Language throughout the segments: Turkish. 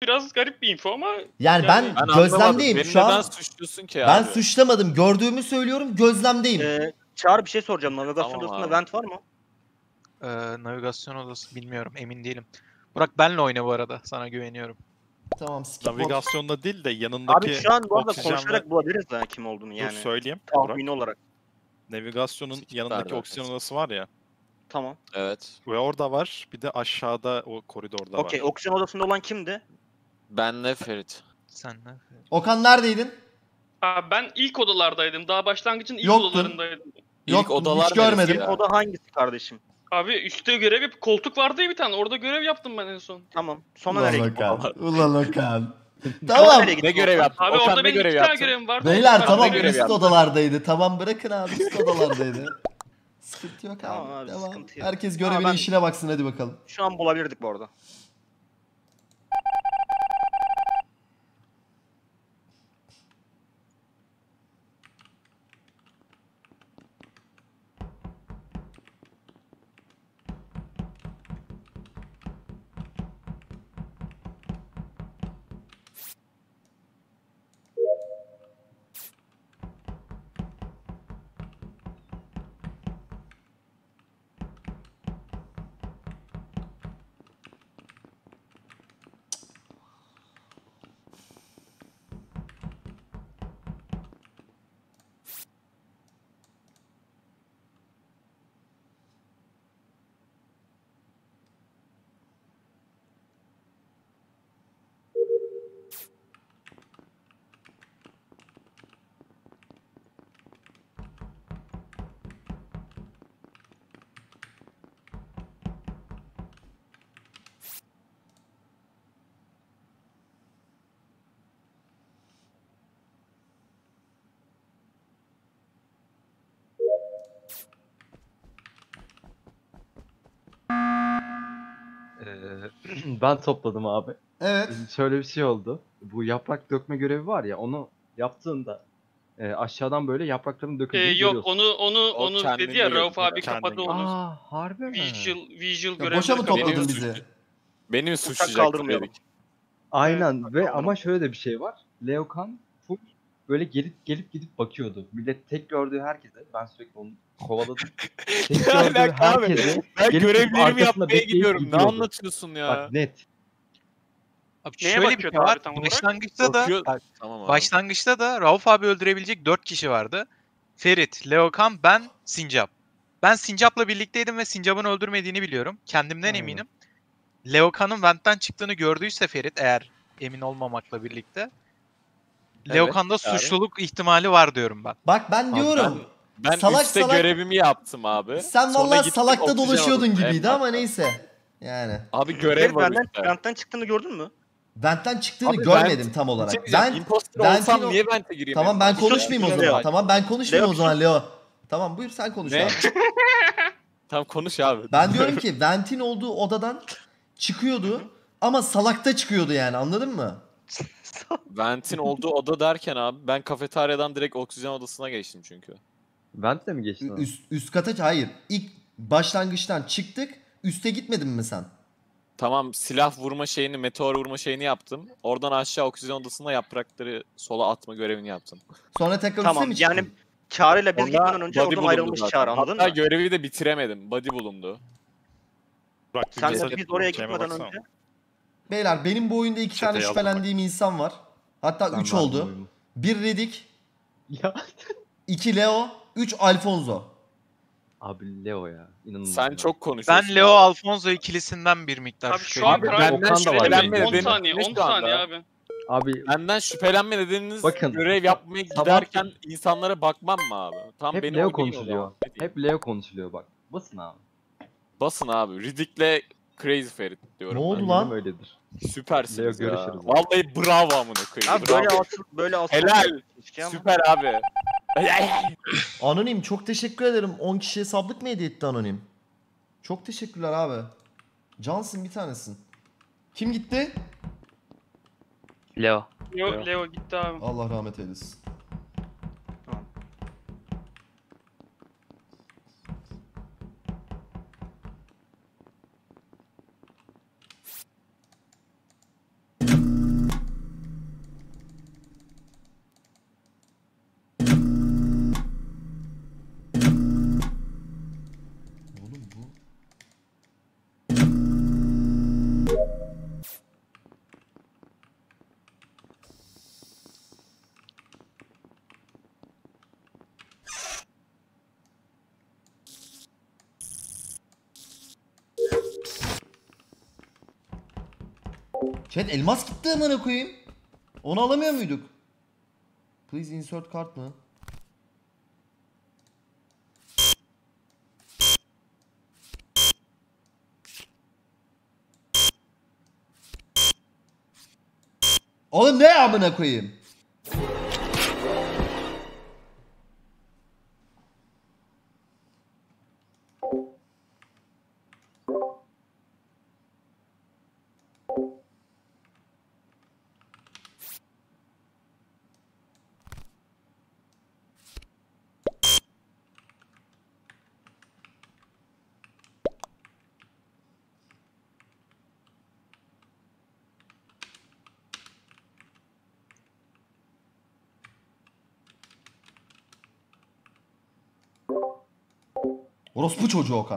biraz garip bir info ama... Yani ben gözlemdeyim Beni şu an. neden suçluyorsun ki Ben abi? suçlamadım. Gördüğümü söylüyorum. Gözlemdeyim. Çağrı bir şey soracağım. Navigasyon Tamam odasında abi. vent var mı? Navigasyon odası bilmiyorum, emin değilim. Burak benle oyna bu arada, sana güveniyorum. Tamam, skip bot. Navigasyonda değil de yanındaki Abi şu an bu arada oksijen konuşarak ve... bulabiliriz ha kim olduğunu Dur yani. söyleyeyim. Tahmini olarak. Navigasyonun Skip yanındaki verdi oksijen herkes. odası var ya. Tamam. Evet. Ve orada var. Bir de aşağıda o koridorda var. Okey. Oksijen odasında olan kimdi? Benle Ferit. Senle. Okan neredeydin? Abi ben ilk odalardaydım. Daha başlangıcın ilk Yoktun. odalarındaydım. Yok, İlk odalar hiç görmedim. neresi ya? Oda hangisi kardeşim? Abi üstte görev yap, koltuk vardı ya bir tane. Orada görev yaptım ben en son. Tamam. Sonra Ulan nereye gittin? Okan. Ulan Okan. Sonra Tamam. nereye gittin? Ne görev yaptın? Abi Okan orada ne benim görev iki tane yaptın? görevim vardı. Beyler Ben tamam, de görev üst yaptım. odalardaydı. Tamam, bırakın abi, üst odalardaydı. Sıkıntı yok abi. Tamam abi, Devam. sıkıntı yok. Herkes Ama görevine ben- işine baksın, hadi bakalım. Şu an bulabilirdik bu arada. Ben topladım abi. Evet. Şöyle bir şey oldu. Bu yaprak dökme görevi var ya, onu yaptığında aşağıdan böyle yaprakların döküldüğünü Yok görüyorsun. onu kendin dedi ya Rauf görüyorsun abi ya. kapadı Kendin onu. Aa, harbi mi? Visual Ya görevleri boşa mı kapadı. topladın Benim bizi? suç- Beni mi Uçak suçlayacaktın kaldırmayalım. dedik. Aynen ve ama şöyle de bir şey var. Leokan full böyle gelip gidip bakıyordu. Millet tek gördüğü herkese, ben sürekli onu kovaladım. Tek Ne gördüğü alaka abi? herkese Ben gelip görevlerimi arkasında yapmaya bekleyip gidiyorum. Ne gidiyordu. anlatıyorsun ya? Bak net. Abi Neye şöyle bir şey bakıyordu var. abi tam olarak? Başlangıçta da Bakıyor- Tamam abi. başlangıçta da Rauf abi öldürebilecek 4 kişi vardı. Ferit, Leokan, ben, Sincap. Ben Sincap'la birlikteydim ve Sincap'ın öldürmediğini biliyorum. Kendimden Aynen. eminim. Leokan'ın Vent'ten çıktığını gördüyse Ferit, eğer emin olmamakla birlikte, Leokan'da abi. suçluluk ihtimali var diyorum ben. Bak ben diyorum. Ben Salak üstte salak- görevimi yaptım abi. Sen Sonra vallahi gittim salakta oksijen dolaşıyordun aldım. gibiydi ama Evet. neyse. Yani. Abi görev Ferit var benden, üstte. ventten çıktığını gördün mü? Vent'ten çıktığını Abi görmedim Vent- tam Bir olarak. şey diyeceğim, Ben imposter Vent'in olsam o- niye vente gireyim? Tamam, ben Benim konuşmayayım o görev zaman. var. Tamam, ben konuşmayayım o Leo- zaman Leo. Tamam, buyur sen konuş Ne? abi. Tamam konuş abi. Ben diyorum ki Vent'in olduğu odadan çıkıyordu ama salakta çıkıyordu yani, anladın mı? Vent'in olduğu oda derken abi ben kafeteryadan direkt oksijen odasına geçtim çünkü. Vent de mi geçtin? abi? Üst kata hayır. İlk başlangıçtan çıktık. Üste gitmedin mi sen? Tamam silah vurma şeyini, meteor vurma şeyini yaptım. Oradan aşağı oksijen odasına yaprakları sola atma görevini yaptım. Sonra tekrar üste Tamam mi çıktın? yani Çağrı'yla biz Onda gitmeden önce body oradan bulundu ayrılmış zaten. Çağrı, anladın Hatta mı? görevi de bitiremedim. Body bulundu. Burak, bir Sen mesaj- de biz oraya şeyime gitmeden baksana. önce. Beyler benim bu oyunda iki tane Çeteye aldım şüphelendiğim insan var. Hatta Ben 3 verdim oldu. oyumu. 1 Redik, Ya 2 Leo, 3 Alfonso. abi Leo ya. İnanılmaz. Sen ya. çok konuşuyorsun. Ben Leo abi. Alfonso ikilisinden bir miktar Abi şu şüpheliyim. an Abi, Prime Okan da var. Şüphelenme 10 nedeni- saniye, ne 10 şu anda? saniye abi. Abi Benden şüphelenme nedeniniz Bakın, görev yapmaya sabah- giderken insanlara bakmam mı abi? Tam hep beni Leo oynayın o konuşuluyor. zaman. Ne diyeyim? Hep Leo konuşuluyor bak. Basın abi. Basın abi. Riddick'le Crazy Ferit diyorum. Ne oldu ben. lan? Eminim öyledir. Süpersiniz Leo, ya. görüşürüz abi. Vallahi bravo amına koyayım. Abi böyle bravo. asıl Helal. keşke ama. Süper abi. Anonim çok teşekkür ederim. 10 kişiye sablık mı hediye etti Anonim? Çok teşekkürler abi. Cansın, bir tanesin. Kim gitti? Leo. Leo gitti abi. Allah rahmet eylesin. Chat elmas gitti amına koyayım. Onu alamıyor muyduk? Please insert kart mı? Oğlum ne amına koyayım? Orospu çocuğu Okan.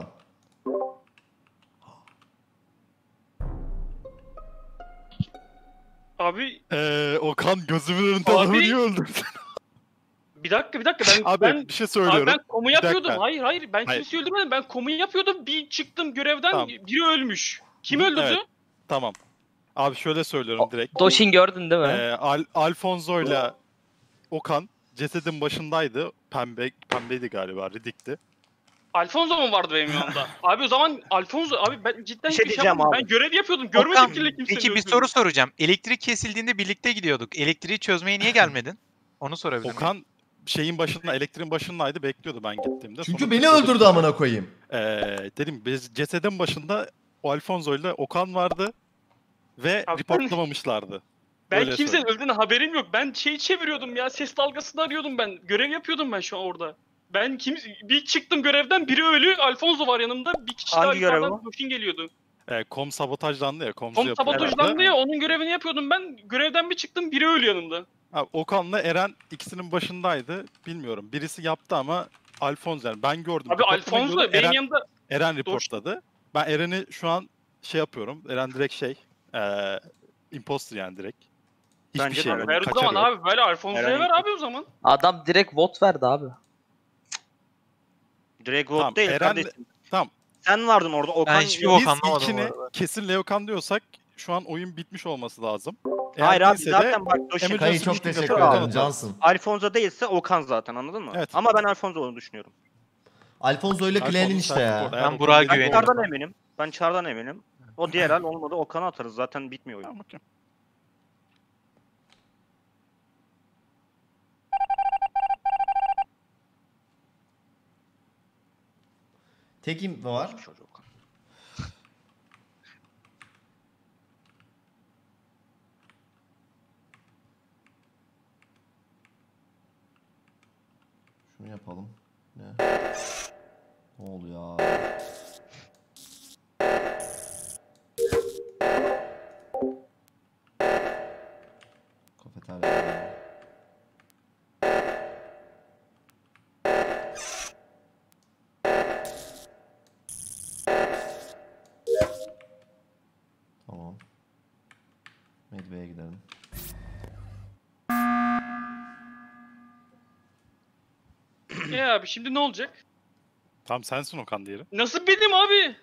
Abi Okan gözümün önünde Abi- adamı niye öldürdün? bir dakika Abi ben bir şey abi söylüyorum. ben komu Bir yapıyordum. dakika. Hayır ben Hayır. kimseyi öldürmedim. Ben komuyu yapıyordum. Bir çıktım görevden Tamam. biri ölmüş. Kim öldürdü? Evet. Tamam. Abi şöyle söylüyorum direkt. Doshin gördün değil mi? Alfonso'yla Okan cesedin başındaydı. Pembeydi galiba, Ridik'ti. Alfonso mu vardı benim yanımda? Abi o zaman Alfonso abi ben cidden Bir şey hiçbir diyeceğim yapmadım. abi. Ben görev yapıyordum. Okan, Görmedim ki kimsenin peki bir öldürdüğünü. soru soracağım. Elektrik kesildiğinde birlikte gidiyorduk. Elektriği çözmeye niye gelmedin? Onu sorabilir miyim? Okan şeyin başında, elektriğin başındaydı, bekliyordu ben gittiğimde. Çünkü Sonra beni bekliyordu. öldürdü amına koyayım. Dedim biz cesedin başında o Alfonso ile Okan vardı ve Abi reportlamamışlardı. Ben Öyle kimsenin söyleyeyim. öldüğüne haberim yok. Ben şeyi çeviriyordum ya. Ses dalgasını arıyordum ben. Görev yapıyordum ben şu an orada. Ben bir çıktım görevden biri ölü. Alfonso var yanımda. Bir kişi daha Hangi görev yukarıdan o? Doshin geliyordu. Kom sabotajlandı ya, komşu Kom yapıyorlardı. sabotajlandı ya. Onun görevini yapıyordum ben. Görevden bir çıktım biri ölü yanımda. Abi, Okan'la Eren ikisinin başındaydı. Bilmiyorum. Birisi yaptı ama Alfonso, yani ben gördüm. Abi Reportlama Alfonso gördüm. benim yanımda. Eren reportladı. Ben Eren'i şu an şey yapıyorum. Eren direkt imposter yani direkt. Hiçbir Bence de şey öyle. yok. Ver o kaçar zaman yok. abi. Ver Alfonso'ya Eren ver abi o zaman. Adam direkt vote verdi abi. Direkt Tamam, vote değil Eren- kardeşim. tamam. Sen vardın orada. Okan hiçbir yok. bok Biz anlamadım bu ilkini arada. kesin Leokan diyorsak şu an oyun bitmiş olması lazım. Eğer Hayır abi değilse de zaten bak Doshin Emre Kayı Johnson çok ilk teşekkür defa ederim Okan Cansın. Alfonso değilse Okan zaten, anladın mı? Evet. Ama ben Alfonso olduğunu düşünüyorum. Alfonso ile Alfonso Clan'in işte sen ya. report. Eğer Ben Okan Burak'a değil- Ben güveniyorum. Çar'dan eminim. Ben Çar'dan eminim. O diğer el olmadı Okan'ı atarız. Zaten bitmiyor oyun. Tamam, okey. Tekim var. Hiçbir şey yok Okan. Şunu yapalım. Ne? Ne oluyor? Kafeterya. Tamam. Medve'ye gidelim. Abi şimdi ne olacak? Tamam, sensin Okan diyelim. Nasıl benim abi?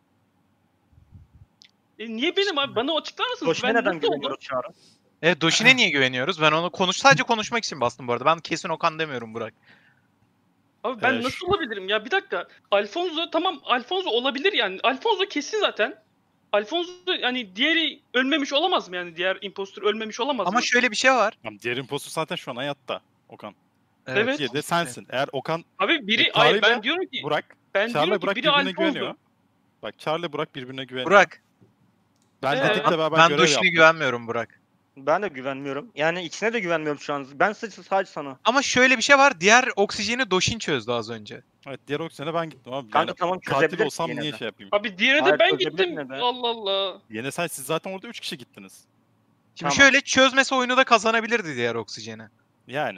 Niye benim abi? Bana açıklar mısınız? Doshin'e Ben neden nasıl oldum? güveniyoruz Çağr'a? Evet, Doshin'e niye güveniyoruz? Ben onu sadece konuşmak için bastım bu arada. Ben kesin Okan demiyorum Burak. Abi ben Şu- nasıl olabilirim ya? Bir dakika. Alfonso tamam Alfonso olabilir yani. Alfonso kesin zaten. Alfonso yani diğeri ölmemiş olamaz mı yani? Diğer impostor ölmemiş olamaz Ama mı? şöyle bir şey var. Tamam, diğer impostor zaten şu an hayatta. Okan. Evet. Diğeri de sensin. Eğer Okan, Abi biri Çağrı'yla ben diyorum ki Burak, ben Charlie diyorum ki Burak biri birbirine Alfonso. güveniyor. Bak, Charlie Burak birbirine güveniyor. Burak, Ben Evet. dedikle beraber ben görev Doshin'e yaptım. güvenmiyorum Burak. Ben de güvenmiyorum. Yani ikisine de güvenmiyorum şu an. Ben sadece sana. Ama şöyle bir şey var. Diğer oksijeni Doshin çözdü az önce. Evet, diğer oksijene ben gittim abi. Kanka Yani tamam katil çözebilirsin olsam yine niye de. şey yapayım? Abi diğerine Hayır, de ben çözebilir gittim. mi be? Allah Allah. Yine siz zaten orada 3 kişi gittiniz. Şimdi Tamam. şöyle çözmese oyunu da kazanabilirdi diğer oksijeni. Yani.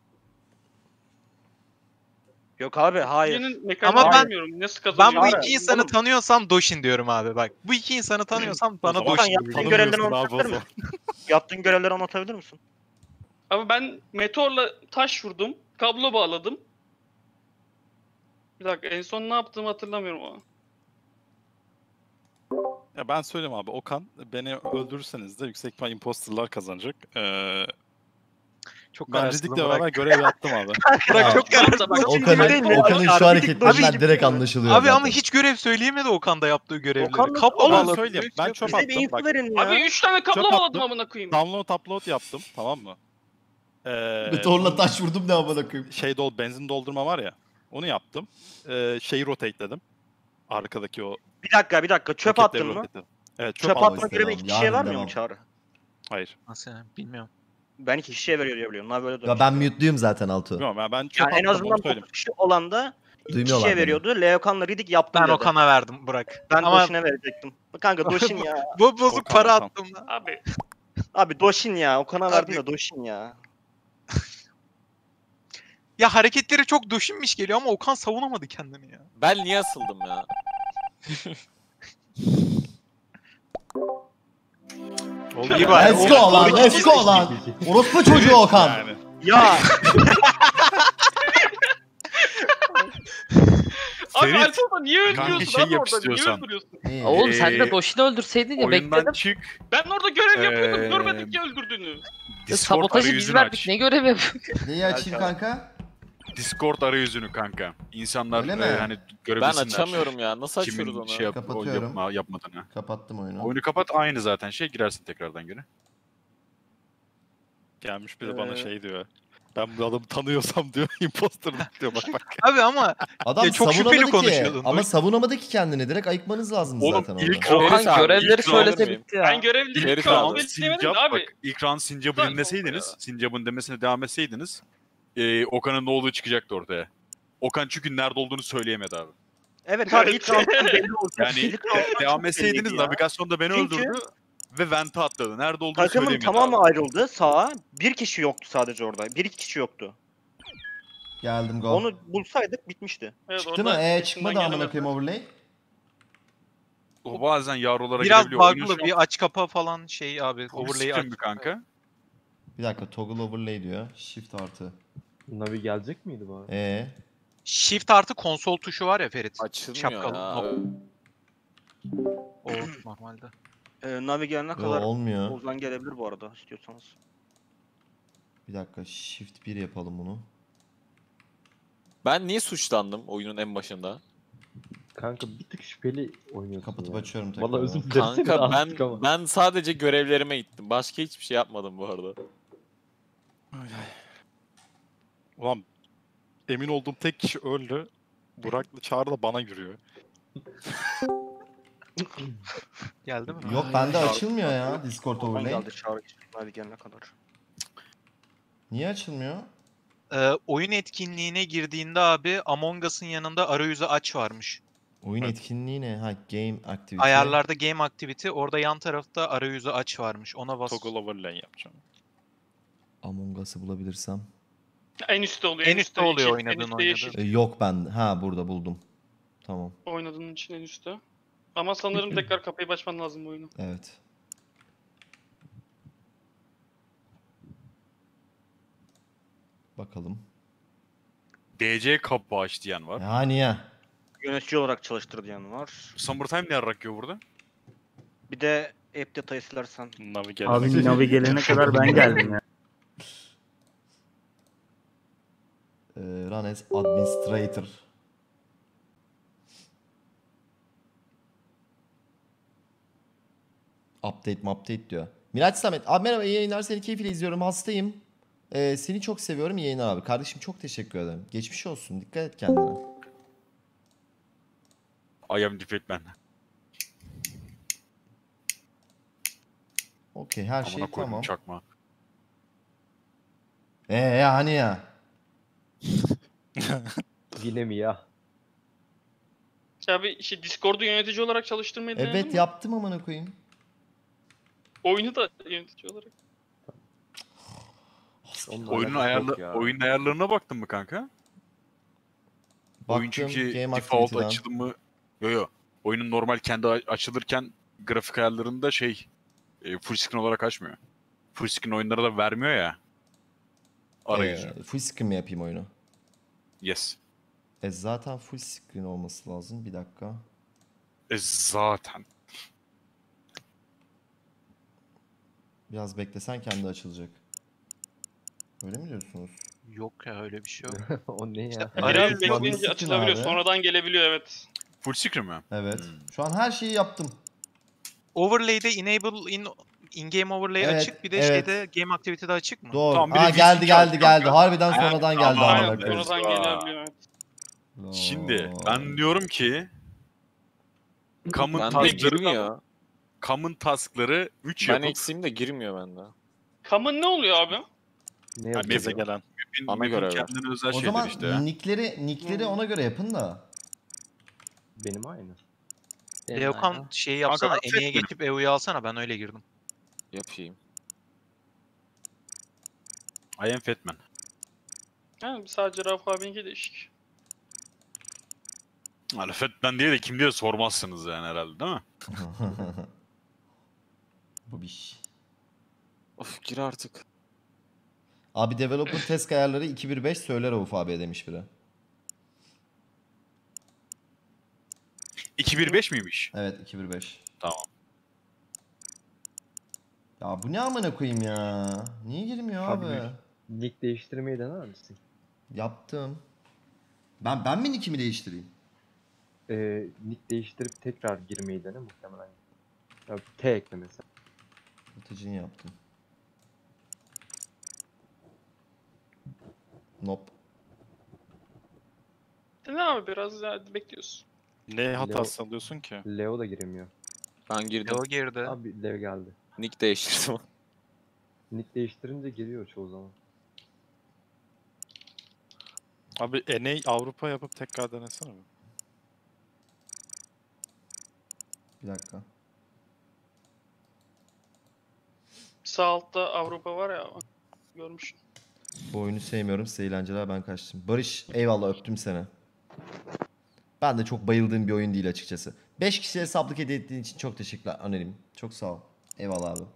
Yok abi hayır. Yeni mekaniğini Ama ben- bilmiyorum. Nasıl Ben kazanıyor? bu Çağrı, iki insanı oğlum. tanıyorsam Doshin diyorum abi bak. Bu iki insanı tanıyorsam bana zaman Doshin yaptığın diyecek. görevleri Tanımıyorsun abi o anlatabilir zaman. Yaptığın görevleri anlatabilir misin? Abi ben meteorla taş vurdum. Kablo bağladım. Bir dakika en son ne yaptığımı hatırlamıyorum ama. Ya ben söyleyeyim abi. Okan beni öldürürseniz de yüksek ihtimal imposterlar kazanacak. Çok Ben kararsızım Riddick'le Burak. beraber görev yaptım abi. Bırak çok Tamam da kararsızım. bak, Okan'ın şu hareketlerinden direkt anlaşılıyor Abi zaten. ama hiç görev söyleyemedi Okan'da yaptığı görevleri. Okan da- Kapla Oğlum, Ben bağladı. söyleyeyim. Ben çöp Bize bir attım. info Bak, verin ya. Abi 3 tane kapla Çöp bağladım attım. amına koyayım. download upload yaptım. Tamam mı? Meteorla taş vurdum ne amına koyayım. Benzin doldurma var ya. Onu yaptım. Şeyi rotateledim. Arkadaki o Bir dakika. Çöp paketleri attın mı? rotateledim. Evet Çöp atma atma görevi iki istemem. kişiye Yarın vermiyor mu devam. Çağrı? Hayır. Nasıl yani? Bilmiyorum. Ben 2 kişiye veriyor diye biliyorum. Bunlar böyle Ya ben mute'luyum zaten Altu. Bilmiyorum ben çöp Yani en attım azından onu söyleyeyim. 9 kişi olan da 2 Duymuyorlar kişiye beni. veriyordu. Leokan'la Riddick yaptım Ben dedi. Okan'a verdim Burak. Ben Ama Doşin'e verecektim. Kanka Doşin ya. bu bozuk Okan, para Okan. attım lan. Abi Abi Doşin ya. Okan'a Abi- verdin de Doşin ya. Ya hareketleri çok düşünmüş geliyor ama Okan savunamadı kendini ya. Ben niye asıldım ya? Oldu İyi mu? bari. Let's go lan, let's go lan. Orospu çocuğu Okan. Yani. Ya Abi Ferit, Alfonso niye kanka öldürüyorsun şey abi yap orada? Niye istiyorsan. öldürüyorsun? İyi. Oğlum sen de Ee, Doşin'i öldürseydin ya Oyundan bekledim. çık. Ben orada görev yapıyordum. Ee, Görmedik ya öldürdüğünü. Discord Sabotajı biz arayüzünü verdik. aç. Ne görev yapıyor? Neyi açayım kanka? Discord arayüzünü kanka. İnsanlar Öyle mi? hani Ben görebilsinler. açamıyorum ya. Nasıl açıyoruz Kimin onu? şey Kapatıyorum. yapmadığını. Kapattım oyunu. Oyunu kapat aynı zaten şey girersin tekrardan geri. Gelmiş biri bana şey diyor. Ben bu adamı tanıyorsam diyor imposter diyor bak. Abi ama Adam Ya çok şüpheli savunamadı ki. konuşuyordun. Ama savunamadı ki kendini. Direkt ayıkmanız lazım Oğlum, zaten ilk orada. Ferit Okan abi, görevleri ilk söylese round bitti ya. Ben görevleri Herif şu an abi. belirleyemedim Sincap de abi. bak ilk round Sincap'ı Güzel dinleseydiniz, oldu Sincap'ın demesine devam etseydiniz Okan'ın ne olduğu çıkacaktı ortaya. Okan çünkü nerede olduğunu söyleyemedi abi. evet abi ilk round'dan belli olacak. Yani İlk round'dan devam çok etseydiniz belliydi ya. navigasyonda beni Çünkü- öldürdü ve vente atladı. Nerede olduğunu Takımın söyleyemedi tamamı abi. ayrıldı sağa. Bir kişi yoktu sadece orada. Bir iki kişi yoktu. Geldim go. Onu bulsaydık bitmişti. Evet, Çıktı mı? orada Çıkmadı içinden amına gelemedi. koyayım overlay. O bazen yavrulara biraz girebiliyor. Oyunun bug'lı şu an bir aç kapa falan şey abi. Overlay'i aç. screen mi kanka? Bir dakika toggle overlay diyor. Shift artı. Navi gelecek miydi bu arada? Shift artı konsol tuşu var ya Ferit. Açılmıyor Şapkalı. ya. O normalde. Navi gelene Yo, kadar olmuyor. Ozan gelebilir bu arada istiyorsanız. Bir dakika shift 1 yapalım bunu. Ben niye suçlandım oyunun en başında? Kanka bir tık şüpheli oynuyorsun Kapatıp ya. açıyorum tekrar. Valla özür dilerim seni de Kanka astık ama. ben sadece görevlerime gittim. Başka hiçbir şey yapmadım bu arada. Ulan emin olduğum tek kişi öldü. Burak'la Çağrı da bana yürüyor. Geldi mi? Yok bende açılmıyor ya Discord Ozan overlay. geldi çağrı Navi gelene kadar. Niye açılmıyor? Oyun etkinliğine girdiğinde abi Among Us'ın yanında arayüzü aç varmış. Oyun Evet. etkinliği ne? Ha game activity. Ayarlarda Game Activity orada yan tarafta arayüzü aç varmış. Ona bas. Toggle overlay yapacağım. Among Us'ı bulabilirsem. En üstte oluyor. En üstte oluyor yeşil, oynadığın en üstte oynadığın. yeşil. Yok ben. Ha burada buldum. Tamam. Oynadığın için en üstte. Ama sanırım tekrar kapıyı açman lazım bu oyunu. Evet. Bakalım. DC kapı aç diyen var. Yani ya. Yönetici olarak çalıştır diyen var. Summertime ne yarakıyor burada? Bir de app detayı silersen. Navi gelene Abi Navi gelene kadar ben geldim ya. Run as administrator. Update diyor. Miraç Samet. Abi merhaba iyi yayınlar. Seni keyifle izliyorum. Hastayım. Seni çok seviyorum. İyi yayınlar abi. Kardeşim çok teşekkür ederim. Geçmiş olsun. Dikkat et kendine. I am defeatman. Okey her şey Amına koydum tamam. çakma. Ya hani ya. Yine mi ya? Abi işte Discord'u yönetici olarak çalıştırmayı denedin Evet mi? yaptım amına koyayım. Oyunu da yönetici olarak. Onunla Oyunun alakası yok ya. oyun ayarlarına baktın mı kanka? Oyun Baktım çünkü game default activity'den. açılımı yo. Oyunun normal kendi açılırken grafik ayarlarında full screen olarak açmıyor. Full screen oyunlara da vermiyor ya. Arayüzü. Full screen mi yapayım oyunu? Yes. Zaten full screen olması lazım. Bir dakika. Zaten. Biraz beklesen kendi açılacak. Öyle mi diyorsunuz? Yok ya öyle bir şey yok. O ne ya? İşte Evet, araya Biraz full bekleyince screen açılabiliyor. abi. Sonradan gelebiliyor evet. Full screen mi? Evet. Hmm. Şu an her şeyi yaptım. Overlay'de enable in-game overlay Evet, açık. Bir de evet. şeyde game activity'de açık mı? Doğru. Tamam, bir de Aa VC geldi çaldı kanka. Harbiden Ha, sonradan geldi tamam. amına Aynen koyayım. sonradan gelebiliyor evet. Şimdi ben diyorum ki common Bende task'ları, girmiyor. common task'ları 3 Ben yapıp eksiğim de girmiyor bende. Common ne oluyor abi? Ne yani yapıyor? gelen Ana görevi. kendine özel O şeyler zaman işte ya. nickleri ona göre yapın da. Benim aynı. Leokan şeyi yapsana. Kanka, Ene'ye affet geçip EU'yu alsana. Ben öyle girdim. Yapayım. I am Fatman. Yani sadece Rauf abinki değişik. Hani Fatman diye de kim diye sormazsınız yani herhalde değil mi? Bu bir iş. Of gir artık. Abi developer test ayarları 2.1.5 söyler Rauf abiye demiş biri. 2.1.5 miymiş? Evet 2.1.5. Tamam. Ya bu ne amına koyayım ya? Niye girmiyor Abi, abi? Nick değiştirmeyi dener misin? Yaptım. Ben mi nickimi değiştireyim? Nick değiştirip tekrar girmeyi dene muhtemelen. Ya, T ekle mesela. Atıcını yaptım. Nope. Ne abi biraz ya bekliyorsun. Ne hatası alıyorsun ki? Leo da giremiyor. Ben girdim. Leo girdi. Abi Leo geldi. Nick değiştirdim. Nick değiştirince giriyor çoğu zaman. Abi NA Avrupa yapıp tekrar denesene mi? Bir dakika. Sağ altta Avrupa var ya. Görmüşsün. Bu oyunu sevmiyorum. Size eğlenceler, ben kaçtım. Barış eyvallah, öptüm seni. Ben de çok bayıldığım bir oyun değil açıkçası. 5 kişiye hesaplık hediye ettiğin için çok teşekkürler Anonim. Çok sağ ol. Eyvallah abi.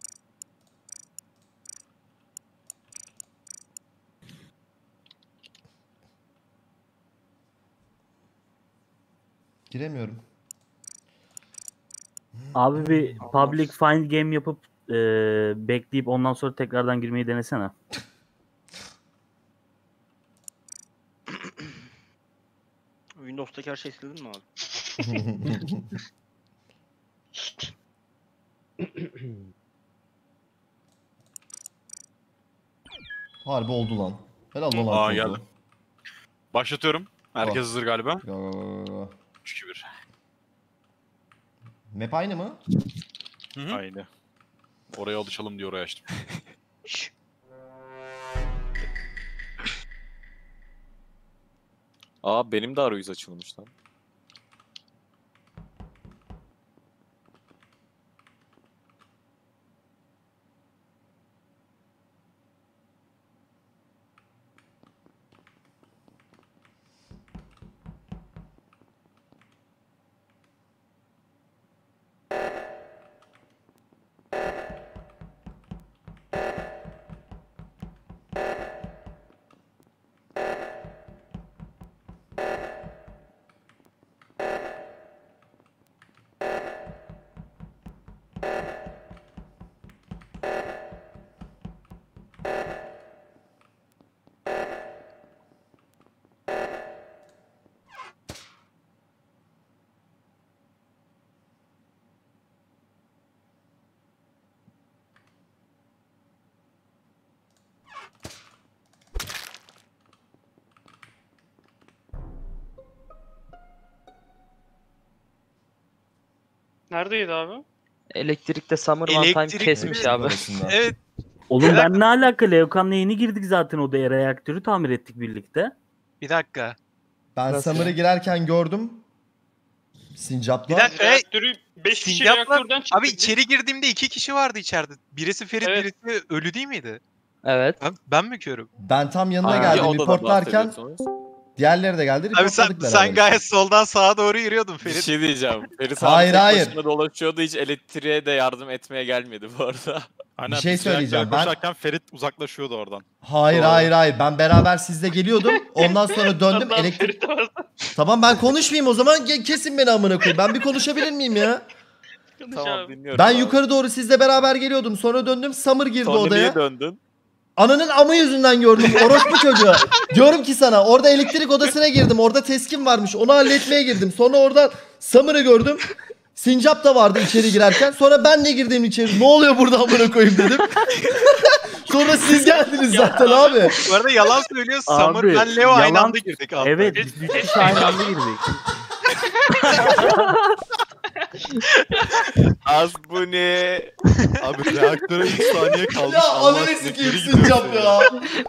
Giremiyorum. Abi bir public find game yapıp bekleyip ondan sonra tekrardan girmeyi denesene. Windows'taki her şeyi sildin mi abi? Harbi oldu lan. Helal lan Aa, oldu. geldim. Başlatıyorum. Herkes Oh. hazır galiba. Go, go, go, go. 3-2-1. Map aynı mı? Hı. Aynı. Oraya alışalım diye oraya açtım. Aa benim de arayüz açılmış lan. Neredeydi abi? Elektrikte Summer One Time Elektrik- kesmiş abi. Arasında. Evet. Oğlum ben ne alaka? Leokan'la yeni girdik zaten odaya. Reaktörü tamir ettik birlikte. Bir dakika. Ben Nasıl Summer'ı ya? girerken gördüm. Sincap'la. Bir dakika. Reaktörü 5 kişi Sincap'la- reaktörden çıktı. Abi içeri girdiğimde 2 kişi vardı içeride. Birisi Ferit, Evet. birisi ölü değil miydi? Evet. Ben mi körüm? Ben tam yanına Hangi geldim odadan reportlarken bahsediyorsunuz? diğerleri de geldi Abi sen, reportladık beraber. sen gayet soldan sağa doğru yürüyordun Bir Ferit. şey diyeceğim. Ferit Hayır, abi tek hayır. başına dolaşıyordu, hiç elektriğe de yardım etmeye gelmedi bu arada. Aynen, şey biz reaktör söyleyeceğim, ben- koşarken Ferit uzaklaşıyordu oradan. Hayır Doğru. hayır. Ben beraber sizle geliyordum. Ondan sonra döndüm Adam elektrik. Ferit var. Tamam ben konuşmayayım o zaman. Kesin beni amına koyayım. Ben bir konuşabilir miyim ya? Konuş Tamam abi. dinliyorum. Ben abi. yukarı doğru sizle beraber geliyordum. Sonra döndüm. Summer girdi Sonra odaya. niye döndün? Ananın amı yüzünden gördüm. Orospu çocuğu. Diyorum ki sana orada elektrik odasına girdim. Orada teskim varmış. Onu halletmeye girdim. Sonra oradan Summer'ı gördüm. Sincap da vardı içeri girerken. Sonra ben de girdim içeri. Ne oluyor burada amına koyayım dedim. Sonra siz geldiniz zaten abi. Bu arada yalan söylüyor. Abi, Summer ben Leo aynı yalan- anda girdik abi. Evet biz 3 kişi aynı anda girdik. Az bu ne? Abi reaktöre 3 saniye kalmış. Ya Allah ananı aşkına sikeyim geri gidiyorsun sincap ya.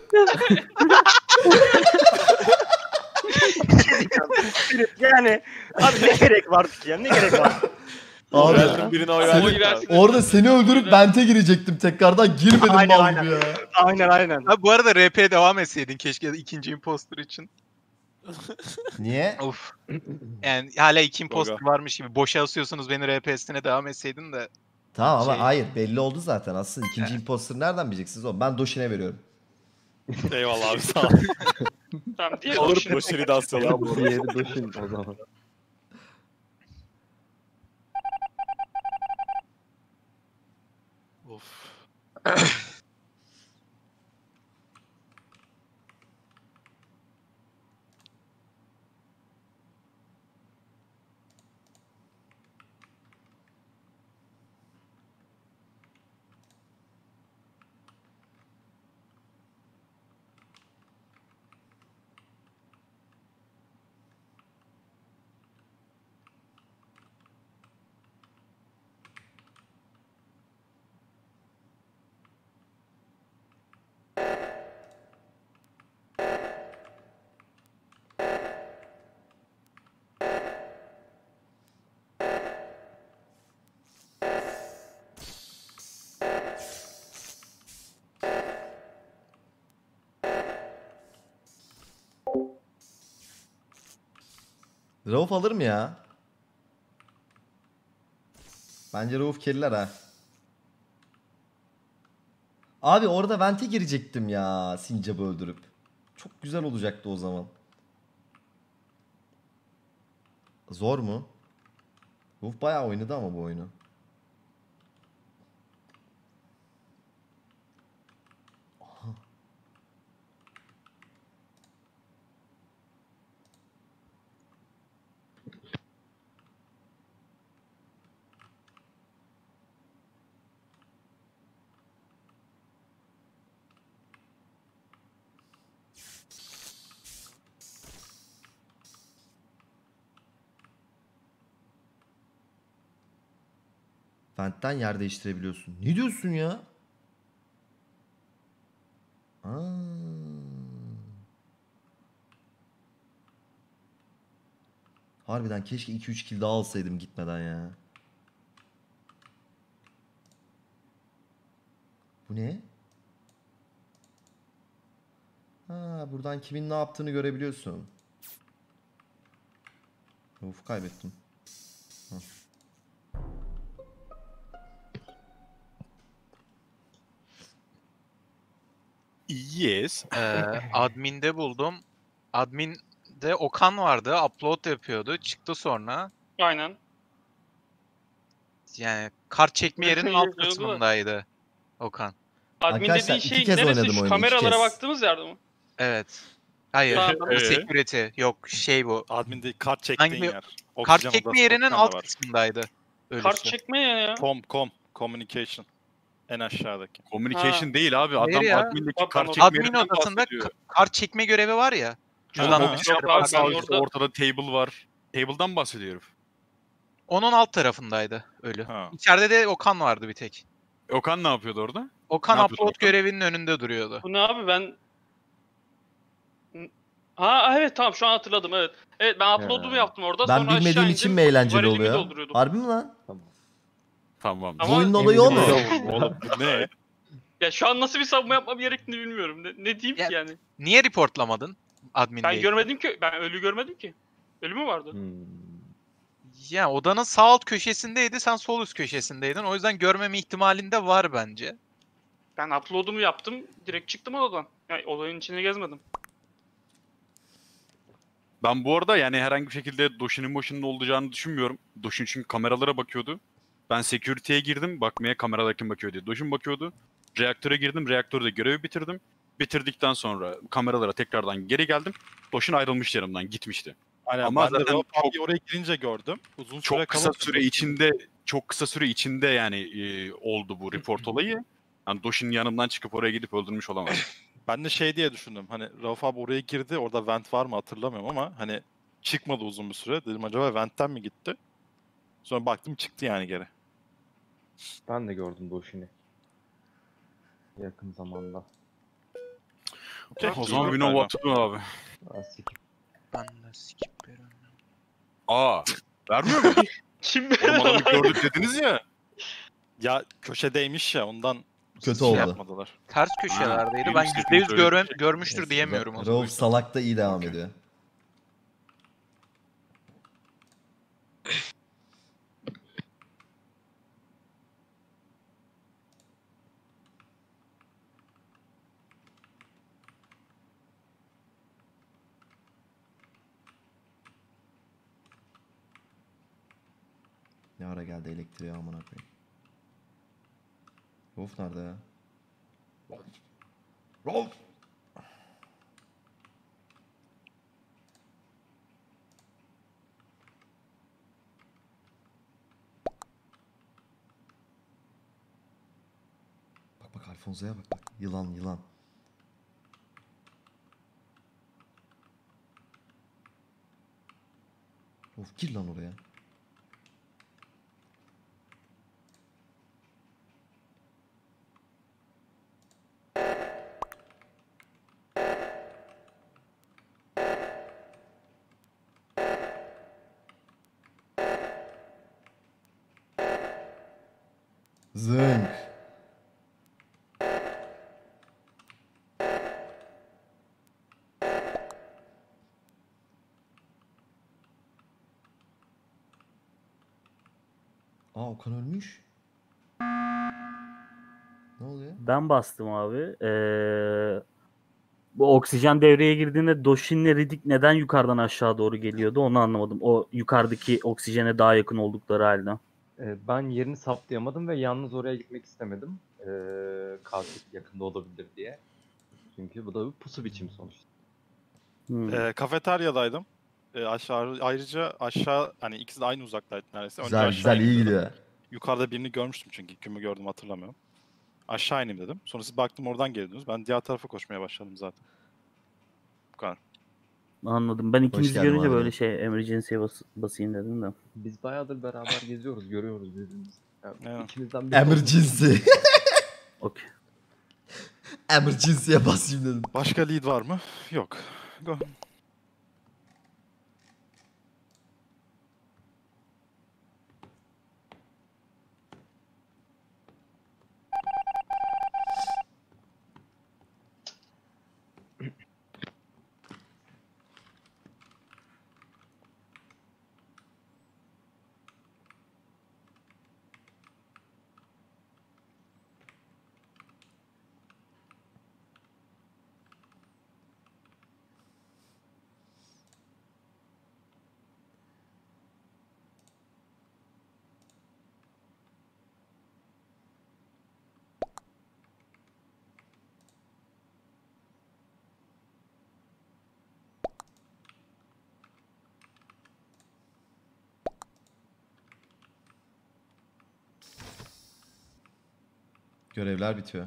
Yani abi ne gerek var ya, ne gerek var? Abi Verdim birine oy Seni- Oy verdim. versin. orada seni öldürüp vente girecektim tekrardan. Girmedim Aynen, mal aynen. gibi ya. Aynen. Ha, bu arada RP devam etseydin keşke ikinci imposter için. Niye? Of. Yani hala 2 imposter Goga. varmış gibi. Boşa asıyorsunuz beni RP'sine devam etseydin de. Tamam ama Şey- hayır belli oldu zaten. Aslında ikinci imposter nereden bileceksiniz oğlum? Ben Doşin'e veriyorum. Eyvallah abi sağ ol. Tamam diğer Olur boşuna. boşuna da asıyorlar. Diğeri Duşin o zaman. Of. Rauf alır mı ya? Bence Rauf keriler ha. Abi orada vente girecektim ya Sincap'ı öldürüp. Çok güzel olacaktı o zaman. Zor mu? Rauf bayağı oynadı ama bu oyunu. Vent'ten yer değiştirebiliyorsun. Ne diyorsun ya? Aa. Harbiden keşke 2-3 kill daha alsaydım gitmeden ya. Bu ne? Ha, buradan kimin ne yaptığını görebiliyorsun. Of kaybettim. Yes. Admin'de buldum. Admin'de Okan vardı. Upload yapıyordu. Çıktı sonra. Aynen. Yani kart çekme yerinin alt Yazıyordu da. kısmındaydı Okan. Admin Arkadaşlar, dediğin iki şey kez neresi? oynadım Şu oyunu, iki kameralara kez. baktığımız yerde mi? Evet. Hayır. Tamam. Security. Yok şey bu. Admin'de kart çektiğin Hangi- yer. Kart Oksijen çekme odası yerinin falan da alt var. kısmındaydı. Ölüsü. Kart çekme ya. Communication. En aşağıdaki. Communication değil abi. Hayır Adam ya. admindeki Bak, kart ben çekme Admin yerinden odasında bahsediyor. kart çekme görevi var ya. Ha, Cüzdanın ha. dışarı Yok abi, falan. ben Sağ üstte orada- ortada table var. Table'dan bahsediyor herif. Onun alt tarafındaydı ölü. Ha. İçeride de Okan vardı bir tek. Okan ne yapıyordu orada? Okan Ne yapıyordu upload Okan? görevinin önünde duruyordu. Bu ne abi ben... Ha evet tamam şu an hatırladım evet. Evet ben upload'umu yaptım orada. Ben sonra aşağı bilmediğim indim, için mi eğlenceli varilimi oluyor? dolduruyordum. Harbi mi lan? Tamam. Ama Bu oyunun olayı o mu? Oğlum bu ne? Ya şu an nasıl bir savunma yapmam gerektiğini bilmiyorum. Ne diyeyim Ya- ki yani? Niye reportlamadın admin Ben değil? görmedim ki. Ben ölü görmedim ki. Ölü mü vardı? Ya odanın sağ alt köşesindeydi, sen sol üst köşesindeydin. O yüzden görmeme ihtimalin de var bence. Ben upload'umu yaptım. Direkt çıktım odadan. Yani odanın içine gezmedim. Ben bu arada yani herhangi bir şekilde Doshin'in olacağını düşünmüyorum. Doshin çünkü kameralara bakıyordu. Ben security'ye girdim bakmaya, kamerada kim bakıyor diye. Doşun bakıyordu. Reaktöre girdim. Reaktörde görevi bitirdim. Bitirdikten sonra kameralara tekrardan geri geldim. Doşun ayrılmış yanımdan, gitmişti. Aynen, Ama ben de zaten Rauf çok- abiyi oraya girince gördüm. Uzun süre Çok kısa kalınca süre Doşin- içinde yani oldu bu report olayı. Yani Doşin yanımdan çıkıp oraya gidip öldürmüş olamaz. Ben de şey diye düşündüm. Hani Rauf abi oraya girdi. Orada vent var mı hatırlamıyorum ama hani çıkmadı uzun bir süre. Dedim acaba vent'ten mi gitti? Sonra baktım çıktı yani geri. Ben de gördüm Doşin'i. Yakın zamanda. Okey, O zaman iyi bir nova galiba. atalım abi. Ben sikip. Ben de skip veriyorum. Aa, vermiyor mu? Şimdi Oğlum adamı gördük dediniz ya. Ya köşedeymiş ya ondan Kötü şey oldu. yapmadılar. Ters köşelerdeydi. benim Ben istediğim %100 söylediğim şey. görmüştür Neyse, diyemiyorum. o zaman. Rauf salak da iyi devam Okey. ediyor. Ne ara geldi elektriğe amına koyayım. Rauf nerede ya? Rauf! Bak bak Alfonso'ya bak bak. Yılan yılan. Of gir lan oraya. Zınk. Aa Okan ölmüş. Ne oluyor? Ben bastım abi. Bu oksijen devreye girdiğinde Doshin'le Riddick neden yukarıdan aşağı doğru geliyordu onu anlamadım. O yukarıdaki oksijene daha yakın oldukları halde. Ben yerini saptayamadım ve yalnız oraya gitmek istemedim. Katil yakında olabilir diye. Çünkü bu da bir pusu biçimi sonuçta. Kafeteryadaydım. Ayrıca aşağı hani ikisi de aynı uzaktaydı neredeyse. Önce Güzel aşağı güzel iyi indim. gidiyor. Yukarıda birini görmüştüm çünkü kimi gördüm hatırlamıyorum. Aşağı ineyim dedim. Sonra siz baktım oradan geldiniz. Ben diğer tarafa koşmaya başladım zaten. Bu kadar. Anladım. Ben ikinizi geldin görünce abi. böyle emergency'ye basayım dedim de. Biz bayağıdır beraber geziyoruz, görüyoruz birbirimizi. Yani Evet. İkimizden biri Emergency. Okey. Emergency'ye basayım dedim. Başka lead var mı? Yok. Go. Görevler bitiyor.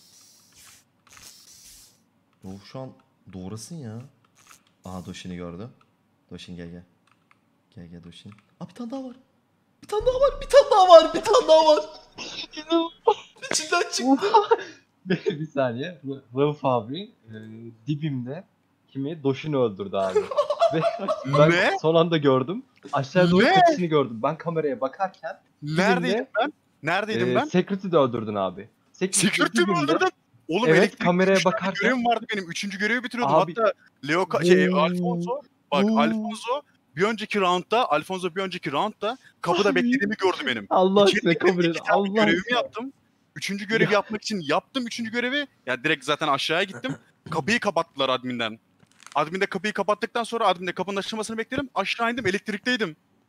Rauf şu an doğrasın ya. Aha Doshin'i gördü. Doshin gel gel. Gel gel Doshin. Aa bir tane daha var. Bir tane daha var. Bir tane daha var. Bir tane daha var. İçinden çıktı. bir saniye. Rauf abi dibimde kimi Doşin'i öldürdü abi. Ve ben Ne? son anda gördüm. Aşağı doğru Ne? kapısını gördüm. Ben kameraya bakarken Neredeydim ben? Neredeydim ben? Security'de öldürdün abi. Security mi dibimde- öldürdün? Oğlum Evet, elektrikte kameraya üç tane bakarken- görevim vardı benim. Üçüncü görevi bitiriyordum. Abi- Hatta Alfonso. Bak Alfonso bir önceki roundda kapıda beklediğimi gördü benim. Allah İki- size kabul iki edin. tane Allah görevimi size. yaptım. Üçüncü görevi yapmak için yaptım üçüncü görevi. Ya direkt zaten aşağıya gittim. Kapıyı kapattılar adminden. Adminde kapıyı kapattıktan sonra adminde kapının açılmasını bekledim. Aşağı indim elektrikteydim.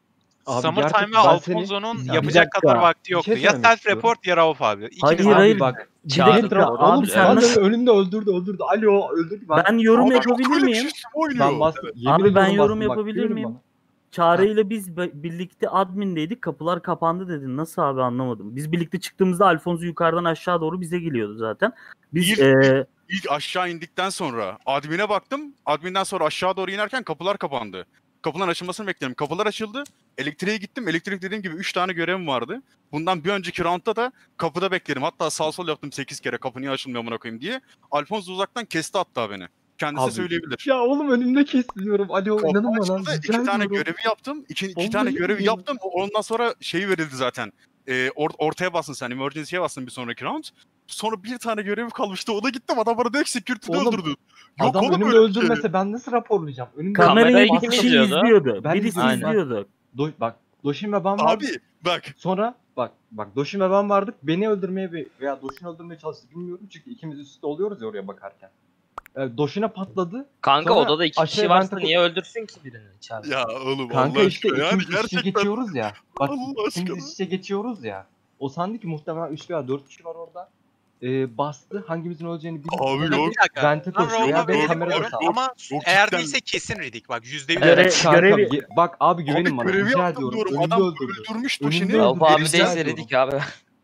Abi Summertime ve gerçekten ben seni- Alfonso'nun Bir yapacak dakika. kadar vakti Bir şey yoktu. Ya söylemek self istiyorum. report ya Rauf abi. İkiniz Hayır Abi hayır. bak. Bir Çağrı dakika doğru. abi Oğlum sen lan nasıl... önümde öldürdü. Alo öldürdü. Ben yorum Abi çok yapabilir öyle bir miyim? şey oynuyor. Ben bastım. Yemin Abi ben ediyorum yorum bastım, bak, yapabilir güvenin miyim? bana. Çağrı ile biz birlikte admindeydik. Kapılar kapandı dedin. Nasıl abi anlamadım. Biz birlikte çıktığımızda Alfonso yukarıdan aşağı doğru bize geliyordu zaten. Biz İlk aşağı indikten sonra admin'e baktım. Admin'den sonra aşağı doğru inerken kapılar kapandı. Kapıların açılmasını bekledim. Kapılar açıldı. Elektriğe gittim. Elektrik dediğim gibi 3 tane görevim vardı. Bundan bir önceki roundda da kapıda bekledim. Hatta sağ sol yaptım 8 kere kapı niye açılmıyor amına koyayım diye. Alfonso uzaktan kesti hatta beni. Kendisi Abi, söyleyebilir. Ya oğlum önümde kesmiyorum. Alo Kapı inanın bana. açıldı, Rica iki tane ediyorum. görevi yaptım. İki Vallahi tane görevi bilmiyorum. yaptım. Ondan sonra şeyi verildi zaten. Ortaya bastın sen. Emergency'ye bastın bir sonraki round. Sonra bir tane görevi kalmıştı. O da gittim. Adam bana direkt security'de Oğlum, öldürdü. Yok Adam oğlum önümde öyle bir şey. öldürmese ben nasıl raporlayacağım? Önümde kamerayı Kamerayı bir kim kişi izliyordu? izliyordu. Ben Birisi izliyorum. izliyordu. Bak Doşin ve ben vardık. Abi bak. Sonra bak Doşin ve ben vardık. Beni öldürmeye veya Doşin'i öldürmeye çalıştı bilmiyorum çünkü ikimiz üst üste oluyoruz ya oraya bakarken. Doşin'e patladı. Kanka Sonra odada 2 aşağıya kişi varsa vente- niye öldürsün ki birini içeride? Ya oğlum Kanka Allah işte aşkına. Yani ikimiz iç içe gerçekten. geçiyoruz ya. Bak Allah aşkına. ikimiz iç içe geçiyoruz ya. O sandı ki muhtemelen 3 veya 4 kişi var orada. Bastı. Hangimizin öleceğini bildi. Abi Bir yok. dakika. Vente Lan koşuyor Rauf ya abi ben elim kamerada boş sağ. ama Yok, eğer cidden. değilse kesin Riddick. Bak %100. Evet. Kankam, görevi- bak abi güvenin bana. Görevi Rica yaptım ediyorum. diyorum. Önümde Adam öldürdü. öldürmüş Önümde Doşin'i. öldürdü. Rauf abi rica değilse ediyorum. dedik abi.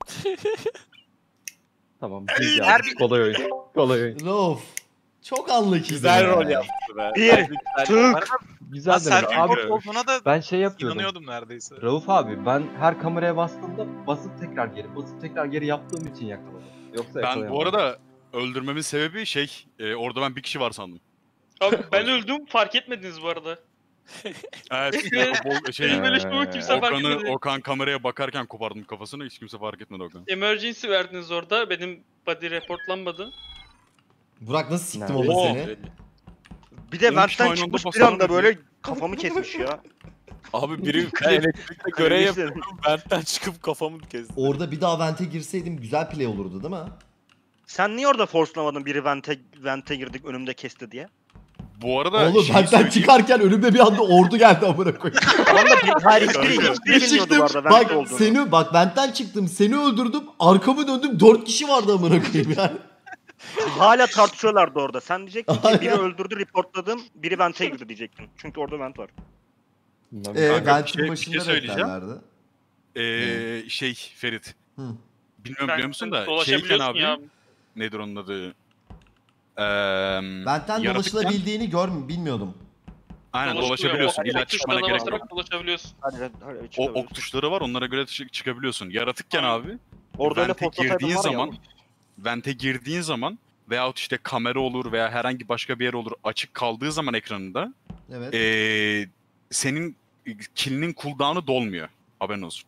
Tamam. Her bir- Kolay oyun. Kolay oyun. Rauf. Çok unlucky. Güzel rol yaptı be. Bir, Harbi güzel. tık. Güzel Ben de self abi report olduğuna da ben şey yapıyordum. inanıyordum neredeyse. Rauf abi ben her kameraya bastığımda basıp tekrar geri yaptığım için yakaladım. Yoksa Ben bu yakalayamam. arada öldürmemin sebebi orada ben bir kişi var sandım. Abi ben öldüm fark etmediniz bu arada. Evet. Benim böyle şey kimse fark etmedi. Okan kameraya bakarken kopardım kafasını. Hiç kimse fark etmedi Okan. Emergency verdiniz orada. Benim body reportlanmadı. Burak nasıl siktim Nerede? orada Oo. seni? Bir de 10 kişi ventten aynı anda çıkmış bir basalım anda dedi. böyle kafamı kesmiş ya. Abi biri elektrikte görev yapıyorum. Benden çıkıp kafamı kesti. Orada bir daha vente girseydim güzel play olurdu değil mi? Sen niye orada forcelamadın biri vente girdik önümde kesti diye? Bu arada Oğlum şeyi benden söyleyeyim. çıkarken önümde bir anda ordu geldi amına koyayım. Tamam da hayır hiçbiri Bir bilmiyordu çıktım bu arada vente bak olduğunu. bak ventten çıktım seni öldürdüm arkamı döndüm 4 kişi vardı amına koyayım yani. Hala tartışıyorlardı orada. Sen diyecektin ki biri Aynen. öldürdü reportladım, biri vente girdi diyecektin. Çünkü orada vent var. Kanka, Ventin bir başında şey söyleyeceğim. beklerlerdi. Ferit. Hı. Bilmiyorum Ben biliyor musun da şeyken dolaşabiliyorsun abi ya. nedir onun adı? Ventten yaratıkken- dolaşılabildiğini bilmiyordum. Aynen Dolaşabiliyor. dolaşabiliyorsun. Ok İlla çıkmana tuşlarına gerek yok. basarak dolaşabiliyorsun. Hadi O ok tuşları var onlara göre çıkabiliyorsun. Yaratıkken abi Orada öyle vente portasaydın girdiğin var ya. zaman vente girdiğin zaman veyahut işte kamera olur veya herhangi başka bir yer olur açık kaldığı zaman ekranında Evet. senin kill'inin cooldown'u dolmuyor. Haberin olsun.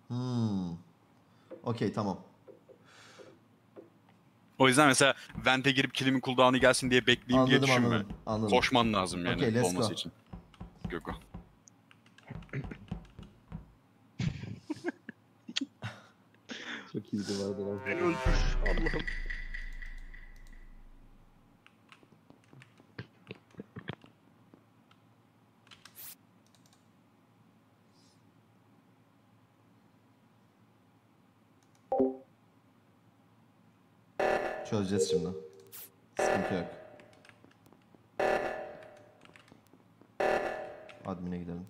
Okey tamam. O yüzden mesela vente girip kill'imin cooldown'u gelsin diye bekleyeyim diye Anladım düşünme. anladım. Koşman lazım yani Okey, let's olması go. için. Göko. Çok iyiydi vardı. Beni öldür. Allah'ım. Çözeceğiz şimdi. Sıkıntı yok. Admin'e gidelim.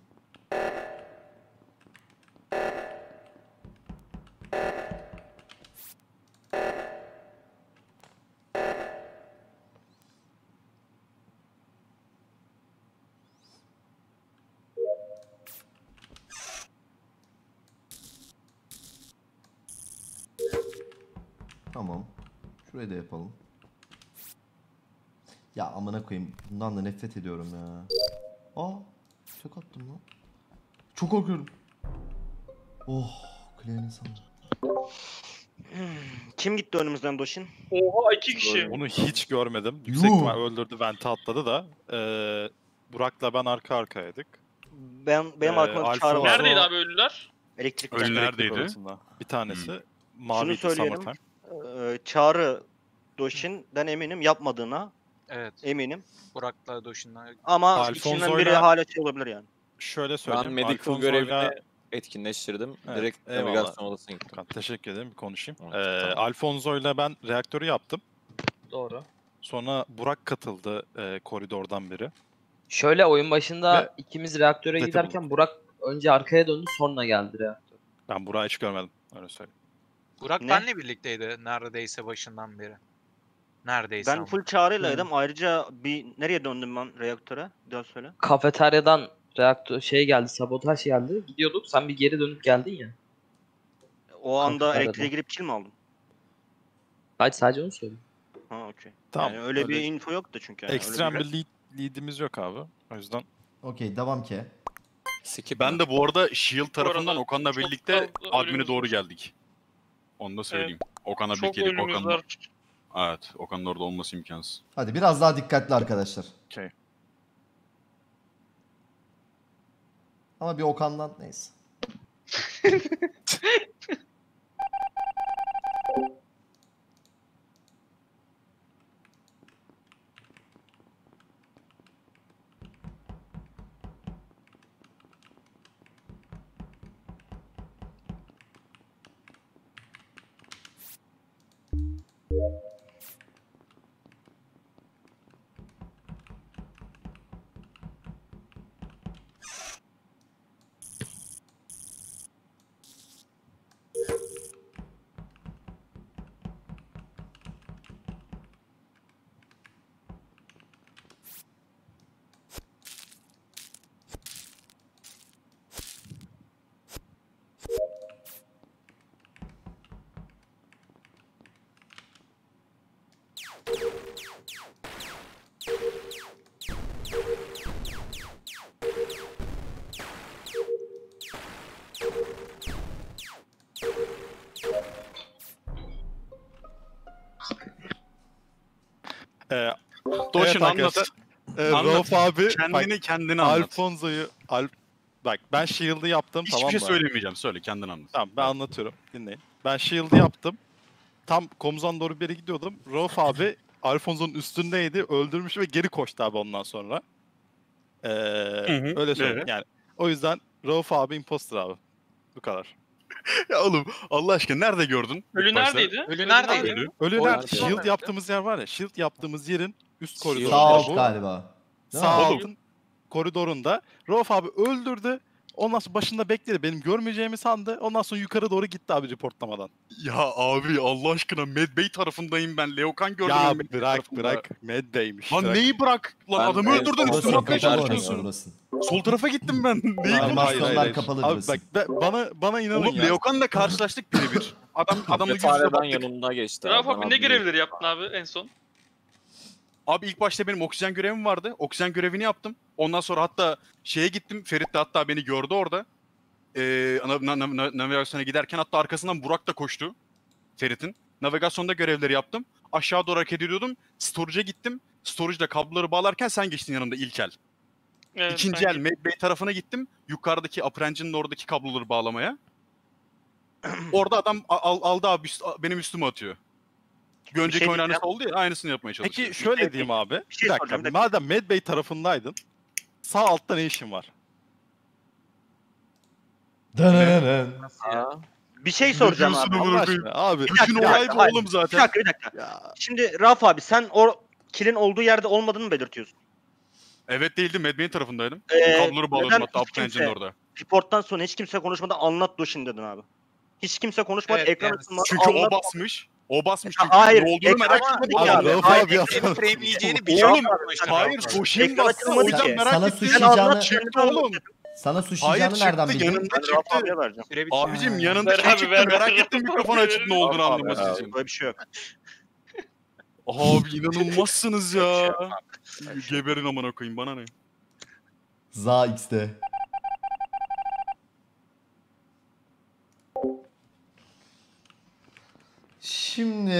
Tamam. Şurayı da yapalım. Ya amına koyayım. Bundan da nefret ediyorum ya. Aa, çok attım lan. Çok korkuyorum. Oh, Claire'in sana. Kim gitti önümüzden Doşin? Oha 2 kişi. Onu hiç görmedim. Yüksek Yuh. ihtimal öldürdü, vente atladı da. Burak'la ben arka arkaydık. Benim arkamda Alfa Çağrı var. var. Neredeydi abi ölüler? Elektrik Ölü neredeydi? Arasında. Bir tanesi Şunu mavi söyleyelim. Summertime. Çağrı Doşin'den eminim yapmadığına Evet. eminim. Burak'la Doşin'la. Ama Alfonso'yla- içinden biri hala şey olabilir yani. Şöyle Ben söyleyeyim. medical Alfonso'yla görevini etkinleştirdim. Evet, Direkt eyvallah. navigasyon odasına gittim. Furkan, teşekkür ederim. Bir konuşayım. Evet, tamam. Alfonso ile ben reaktörü yaptım. Doğru. Sonra Burak katıldı koridordan biri. Şöyle oyun başında Ve- ikimiz reaktöre Neti giderken Burak önce arkaya döndü sonra geldi reaktör. Ben Burak'ı hiç görmedim. Öyle söyleyeyim. Burak Ne? benle birlikteydi neredeyse başından beri. Neredeyse Ben ama. full çağrıylaydım. Ayrıca nereye döndüm ben reaktöre? Bir daha söyle. Kafeteryadan reaktör geldi, sabotaj geldi. Gidiyorduk, sen bir geri dönüp geldin ya. O anda Kafeteryada. elektriğe girip kill mi aldın? Hayır, sadece onu söyle. Ha okey. Tamam. Yani öyle bir info yoktu çünkü. Yani. Ekstrem Öyle bir lead'imiz yok abi. O yüzden. Okey devam ki. Skip Ben de bu arada Shield tarafından arada Okan'la çok birlikte fazla admin'e ölümümüz doğru var. geldik. Onu da söyleyeyim. Okan'la Çok birlikte ölümümüz Okan'la... var. Evet, Okan'ın orada olması imkansız. Hadi biraz daha dikkatli arkadaşlar. Okey. Ama bir Okan'dan neyse. Doşin anlat. arkadaşlar. Anlat. Rauf abi Kendini anlat. Alfonso'yu bak ben Shield'ı yaptım Hiçbir tamam şey mı? söylemeyeceğim. Söyle kendini anlat. Tamam ben anlatıyorum. Dinleyin. Ben Shield'ı yaptım. Tam komuzdan doğru bir yere gidiyordum. Rauf abi Alfonso'nun üstündeydi. Öldürmüş ve geri koştu abi ondan sonra. Öyle söyleyeyim. evet. Yani o yüzden Rauf abi imposter abi. Bu kadar. Ya oğlum Allah aşkına nerede gördün? Ölü İlk başta? neredeydi? Ölü neredeydi? Ölü. Ölü O nerede? nerede? Shield yaptığımız yer var ya. Shield yaptığımız yerin üst koridoru. Sağ alt galiba. Değil mi? Sağ Oğlum. altın koridorunda. Rauf abi öldürdü. Ondan sonra başında bekledi. Benim görmeyeceğimi sandı. Ondan sonra yukarı doğru gitti abi reportlamadan. Ya abi Allah aşkına Mad Bey tarafındayım ben. Leokan gördüm. Ya Mad Bey bırak tarafında. bırak. Mad Bey'miş. Lan bırak. neyi bırak? Lan Ben adamı en öldürdün son üstüme Burası atmaya kapalı çalışıyorsun. oynuyor burası. Sol tarafa gittim ben. Neyi Hayır, konuşuyorsun? Animasyonlar kapalı Abi burası. bak bana inanın Oğlum ya. Leokan'la karşılaştık birebir. Adamla yüz yüze Kafeteryadan baktık. yanımda geçti. Rauf Ben abi ne admin görevleri yaptın abi en son? Abi ilk başta benim oksijen görevim vardı. Oksijen görevini yaptım. Ondan sonra hatta şeye gittim. Ferit de hatta beni gördü orada. Navigasyona giderken hatta arkasından Burak da koştu. Ferit'in. Navigasyonda görevleri yaptım. Aşağı doğru hareket ediyordum. Storage'a gittim. Storage'da kabloları bağlarken sen geçtin yanımda ilk el. Evet, İkinci ben- el Mad Bey tarafına gittim. Yukarıdaki Upper Engine'in oradaki kabloları bağlamaya. Orada adam aldı abi benim üstüme atıyor. Bir önceki şey oyun aynısı diyeceğim. oldu ya aynısını yapmaya çalışıyor. Peki şöyle diyeyim abi. Bir şey Bir dakika. soracağım, bir Madem Mad Bey tarafındaydın. Sağ altta ne işin var? Dönönön. Bir şey soracağım abi. diyorsun Allah Amına aşkına abi. Bütün Bir dakika, olay bu hayır. oğlum Bir zaten. dakika bir dakika. Ya, Şimdi Rauf abi sen o kill'in olduğu yerde olmadığını mı belirtiyorsun? Evet değildim. Mad Bey'in tarafındaydım. Ee, Kabloları bağlıyordum neden hatta hiç Upper Engine'in kimse- orada. Reporttan sonra hiç kimse konuşmadan anlat Doshin dedin abi. Hiç kimse konuşmadı. Evet, ekran yani açılmadı. Çünkü o anlat. basmış. O basmış Ha, çünkü. hayır, Ne olduğunu ekran merak açılmadı ettim. ki abi, abi. Rauf Hayır, abi ya. Senin frameleyeceğini Oğlum, biliyorum. Hayır Doshin Ekran bastı. O açılmadı yüzden ki. merak Sana ettim. Sen suçlayacağını, anlat. Çıktı kendini oğlum. anlat. sana Hayır suçlayacağını nereden çıktı. bildin? Yanında Ben Rauf çıktı. abiye vereceğim. Süre bitti. Abicim yanında Ver şey abi, çıktı. ver, Merak ver. ettim mikrofonu açıp ne olduğunu Rauf abi, anlamak abi, için. böyle bir şey yok. Abi inanılmazsınız ya. Geberin amına koyayım bana ne? Za X'de. Şimdi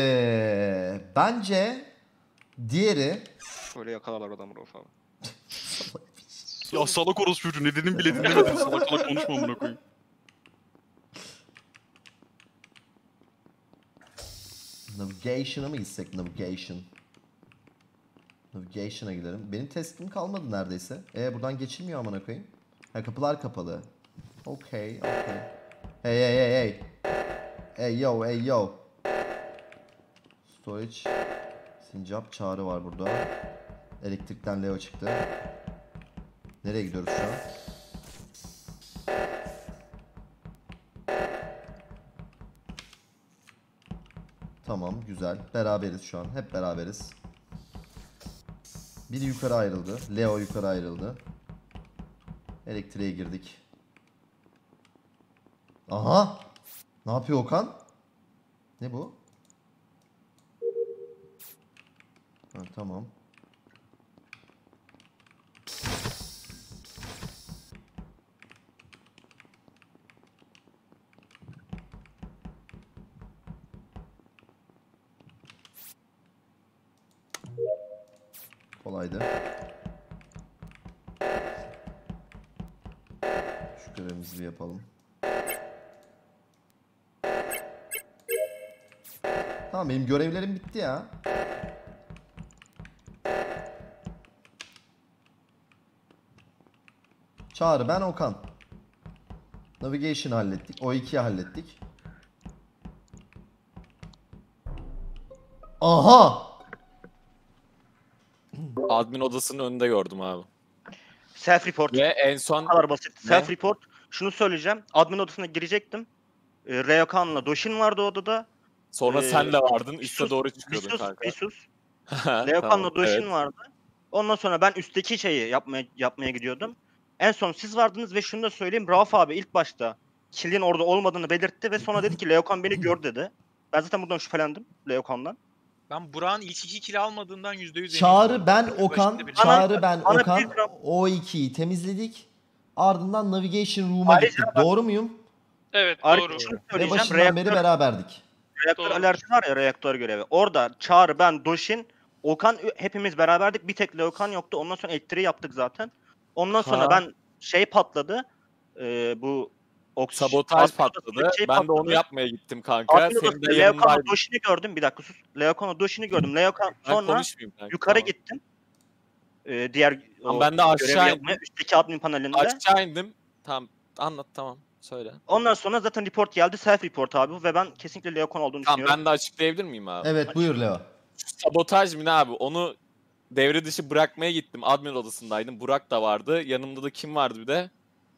bence diğeri Böyle yakalarlar adamı Rauf abi. Ya salak orospu çocuğu ne dedim bile dinlemedin. Salak salak konuşma amına koyayım. Navigation'a mı gitsek? Navigation'a gidelim. Benim testim kalmadı neredeyse. Buradan geçilmiyor amına koyayım. Ha, kapılar kapalı. Okay, okay. Hey. Hey yo. Storage. Sincap Çağrı var burada. Elektrikten Leo çıktı. Nereye gidiyoruz şu an? Tamam, güzel. Beraberiz şu an. Hep beraberiz. Biri yukarı ayrıldı. Leo yukarı ayrıldı. Elektriğe girdik. Aha! Ne yapıyor Okan? Ne bu? Ha, tamam. Kolaydı. Şu görevimizi bir yapalım. Tamam, benim görevlerim bitti ya. Çağrı, ben Okan. Navigation hallettik. O2'yi hallettik. Aha! Admin odasının önünde gördüm abi. Self report. Ve en son Bu kadar basit. Ne? Self report. Şunu söyleyeceğim. Admin odasına girecektim. Ryokan'la Doshin vardı odada. sonra sen de vardın. Bir Üste sus, doğru Bir çıkıyordun sus, kanka. bir sus. Tamam, Ryokan'la Doshin evet. vardı. Ondan sonra ben üstteki şeyi yapmaya gidiyordum. En son siz vardınız ve şunu da söyleyeyim. Rauf abi ilk başta kill'in orada olmadığını belirtti ve sonra dedi ki Leokan beni gör dedi. Ben zaten buradan şüphelendim Leokan'dan. Ben Burak'ın ilk 2 kill almadığından %100 eminim. Çağrı, ben Başında Okan. biri- Çağrı, ben bana Okan. bir gram- O2'yi temizledik. Ardından Navigation Room'a Ayrıca gittik. Doğru muyum? Evet Ayrıca doğru. şunu Ve söyleyeceğim. başından beri beraberdik. Reaktör Doğru. alerji var ya, reaktör görevi. Orada Çağrı, ben, Doshin, Okan hepimiz beraberdik. Bir tek Leokan yoktu. Ondan sonra elektriği yaptık zaten. Ondan sonra Ha. ben şey patladı. Bu Sabotaj admin patladı. odasındaki şey Ben de onu patladı. yapmaya gittim kanka. Admin Senin odasında de Leokan'la yanındaydın. Doshin'i gördüm. Bir dakika sus. Leokan'la Doshin'i gördüm. Leokan Ben sonra konuşmayayım kanka. yukarı tamam. gittim. Diğer Tamam, o ben de görevi aşağı yapmaya, indim. üstteki admin panelinde. Aşağı indim. Tamam anlat tamam. Söyle. Ondan sonra zaten report geldi. Self report abi bu ve ben kesinlikle Leokan olduğunu Tamam düşünüyorum. ben de açıklayabilir miyim abi? Evet, buyur Leo. Şu sabotaj mı ne abi? Onu devre dışı bırakmaya gittim. Admin odasındaydım. Burak da vardı. Yanımda da kim vardı bir de?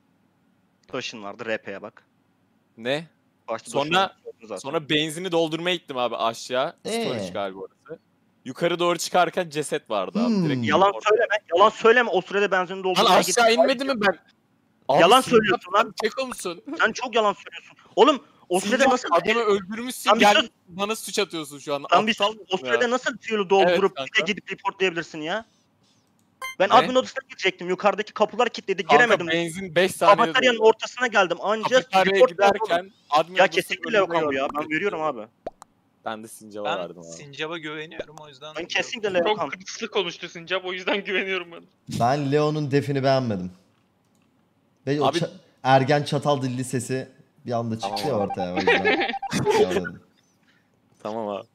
Doshin vardı. RP'ye bak. Ne? Başta Sonra- Doshin vardı zaten. Sonra benzini doldurmaya gittim abi aşağı. Storage galiba orası. Yukarı doğru çıkarken ceset vardı abi. Hmm. Direkt Yalan orada. söyleme. Yalan söyleme. O sürede benzin Lan doldurmaya aşağı gittim. inmedi mi ben? Abi, Yalan Sincap, söylüyorsun lan. sen Keko musun? Sen çok yalan söylüyorsun. Oğlum o sürede Sincap, nasıl adamı öldürmüşsün. Lan bir Gel sus. bana suç atıyorsun şu an. Sen bir Aptal sus. O mısın ya? sürede nasıl fuel'u doldurup Evet, bir de kanka. gidip reportlayabilirsin ya? Ben Ne? admin odasına girecektim. Yukarıdaki kapılar kilitli. Kanka Giremedim. benzin 5 saniyede Kafeteryanın doldu. ortasına geldim. Anca Kafeteryaya report giderken admin Ya odasının kesinlikle önünde Leokan bu ya. gördüm. Ben veriyorum abi. Ben de Sincap'a Ben verdim abi. Sincap'a güveniyorum o yüzden. Ben kesinlikle Çok Leokan. hırslı konuştu Sincap, o yüzden güveniyorum ben. Ben Leo'nun defini beğenmedim. Ve o Abi- ergen çatal dilli sesi bir anda çıktı ya ortaya. O yüzden sevmedim. Tamam abi.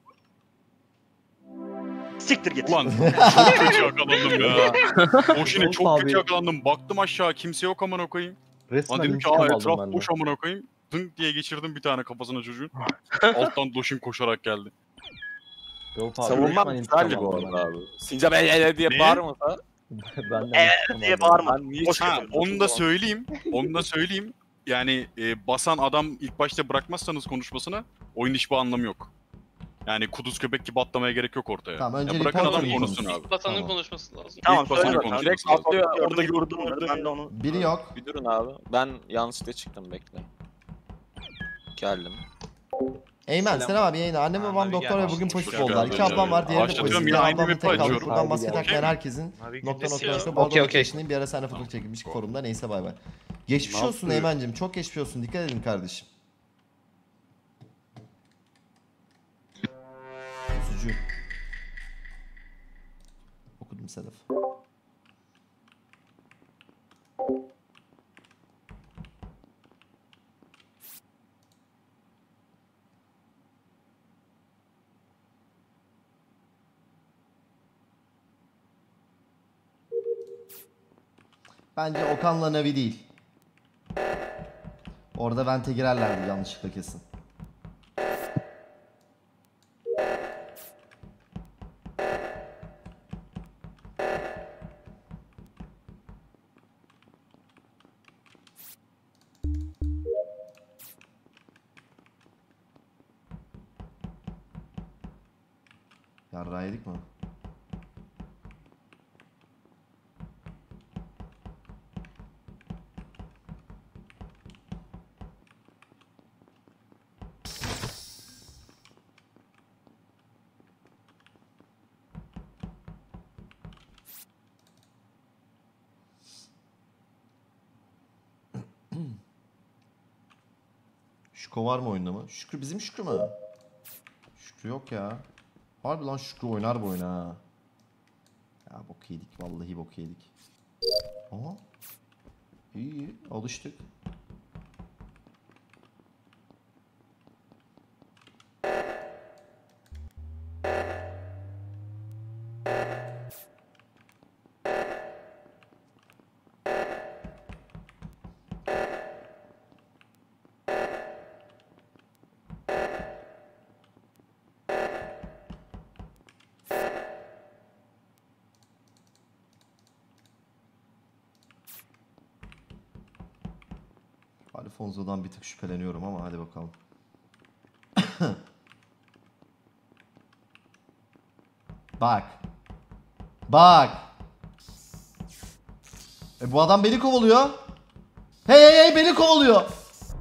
Siktir git. Ulan çok kötü yakalandım ya. Boşuna Rauf çok abi. kötü yakalandım. Baktım aşağı kimse yok amına koyayım. Lan Resmen dedim ki intikam aa aldım etraf ben de. boş amına koyayım. Dın diye geçirdim bir tane kafasına çocuğun. Alttan Doşin koşarak geldi. Rauf abi, Savunmam resmen intikam güzeldi bu aldım arada ben de. abi. Sincap diye Ne? bağırmasa. Ben de Evet intikam diye aldım. bağırma. Ben niye Boş ver. Ha, çıkıyorum? onu da söyleyeyim. Onu da söyleyeyim. Yani basan adam ilk başta bırakmazsanız konuşmasına oyun hiçbir anlamı yok. Yani kuduz köpek gibi atlamaya gerek yok ortaya. Tamam, önce Ya bırakın report adam iyi konuşsun konuş. abi. Basanın Tamam. konuşması lazım. Tamam İlk basını söyle bakalım. konuşuyoruz. Direkt atlıyor, orada Gördüm, gördüm gördüm, orada. ben de onu. Biri yok. Bir durun abi. Ben yanlışlıkla çıktım bekle. Geldim. Eymen selam abi yayına. Annem ve babam Abi doktor ve gelmiş. bugün Hoş pozitif geldin. oldular. 2 ablam var, diğeri de Başlatıyorum, pozitif. yine Bir aynı ablamın map'i tek kaldı. açıyorum. Buradan Abi maske gel. takmayan Okey. herkesin Abi nokta gündesi nokta ya. işte. Bu arada Okey, 12 okey. yaşındayım. Bir ara seninle fotoğraf çekilmiş forumda. Neyse bay bay. Geçmiş Ne olsun yaptı? Eymen'cim. Çok geçmiş olsun. Dikkat edin kardeşim. Üzücü. Okudum Sedef. Bence Okan'la Navi değil. Orada vente girerlerdi yanlışlıkla kesin. Yarrağı yedik mi? Şükrü var mı oyunda mı? Şükrü bizim Şükrü mü? Şükrü yok ya. Harbi lan Şükrü oynar bu oyunu ha. Ya bok yedik vallahi bok yedik. Aha. İyi iyi alıştık. Alfonso'dan bir tık şüpheleniyorum ama hadi bakalım. Bak. Bak. Bu adam beni kovalıyor. Hey hey hey beni kovalıyor.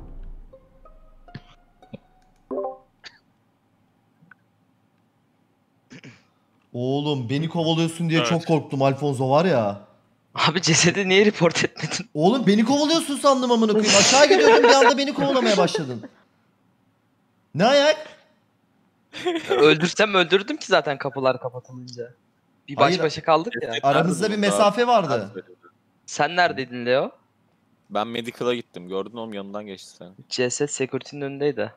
Oğlum beni kovalıyorsun diye Evet. çok korktum Alfonso var ya. Abi cesedi niye report etmedin? Oğlum beni kovalıyorsun sandım amına koyayım. Aşağı gidiyordum bir anda beni kovalamaya başladın. Ne ayak? Öldürsem öldürdüm ki zaten kapılar kapatılınca. Bir baş Hayır. başa kaldık ya. Aramızda bir mesafe vardı. Sen neredeydin Leo? Ben Medical'a gittim. Gördün oğlum yanından geçti sen. CS Security'nin önündeydi.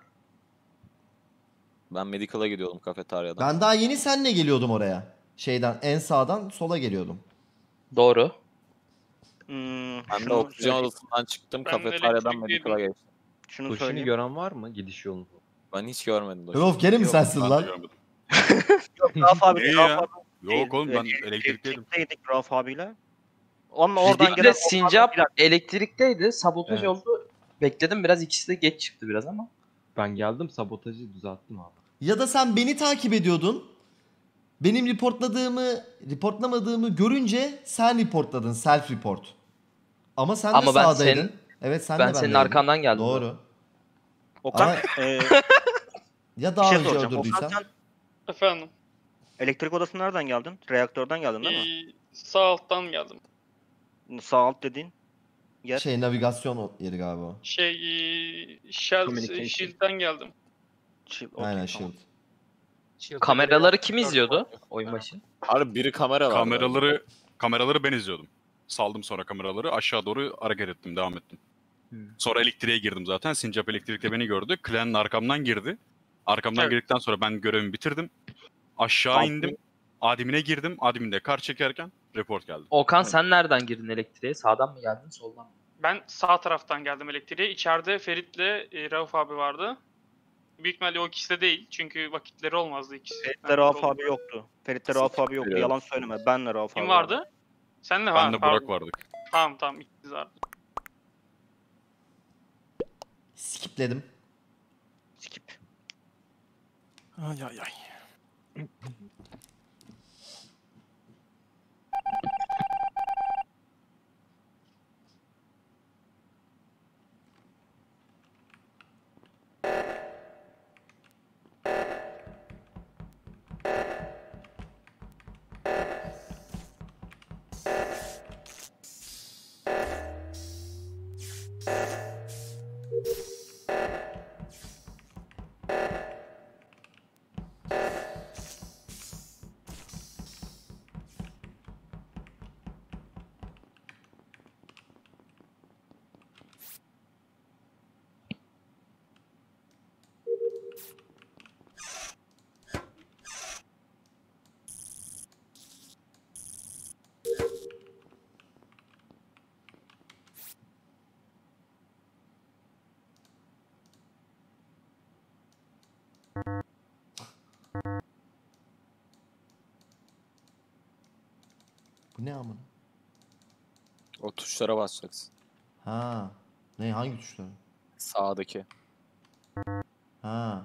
Ben Medical'a gidiyordum kafeteryadan. Ben daha yeni seninle geliyordum oraya. Şeyden en sağdan sola geliyordum. Doğru. Ben de oksijen odasından çıktım. Ben de Kafeteryadan elektrikliydim. Medical'a geçtim. Şunu Doşin'i söyleyeyim. gören var mı gidiş yolunu? Ben hiç görmedim. Rolf gene mi Yok, sensin Ben de lan? görmedim. Yok Rauf abi. Niye Rauf ya? abi Yok oğlum ben değil. elektrikteydim. Elektrikteydik Rauf abiyle. Ama oradan Bizimki de gelen Sincap elektrikteydi. Sabotaj Evet. oldu. Bekledim biraz, ikisi de geç çıktı biraz ama. Ben geldim sabotajı düzelttim abi. Ya da sen beni takip ediyordun. Benim reportlamadığımı görünce sen reportladın. Self report. Ama sen de Ama ben sağdaydın. Evet sen de Ben senin bendeydin. arkandan geldim. Doğru. Okan Ama- bir Ya daha şey önce soracağım. Okan öldürdüysem. sen Efendim. elektrik odasına nereden geldin? Reaktörden geldin değil mi? Sağ alttan geldim. Sağ alt dediğin yer. Şey navigasyon yeri galiba o. Communication. Shield'den geldim. Okey, Aynen tamam. shield. Kameraları kim izliyordu oyun başı? Abi biri kamera var. Kameraları ben izliyordum. Saldım sonra kameraları. Aşağı doğru hareket ettim. Devam ettim. Sonra elektriğe girdim zaten. Sincap elektrikte beni gördü. Clan'ın arkamdan girdi. Arkamdan Evet. girdikten sonra ben görevimi bitirdim. Aşağı indim. Admin'e girdim. Admin'de kar çekerken report geldi. Okan sen nereden girdin elektriğe? Sağdan mı geldin, soldan mı? Ben sağ taraftan geldim elektriğe. İçeride Ferit'le Rauf abi vardı. Büyük ihtimalle o ikisi de değil. Çünkü vakitleri olmazdı ikisi. Ferit'le Rauf abi yoktu. Ferit'le Rauf abi yoktu. Evet. Yalan söyleme. Benle Rauf abi. Kim vardı? Senle Ben de Burak vardık. Tamam ikiniz vardı. Skipledim. Skip. Ay ay ay. Bu ne amına? O tuşlara basacaksın. Ha. Ne hangi tuşlar? Sağdaki. Ha.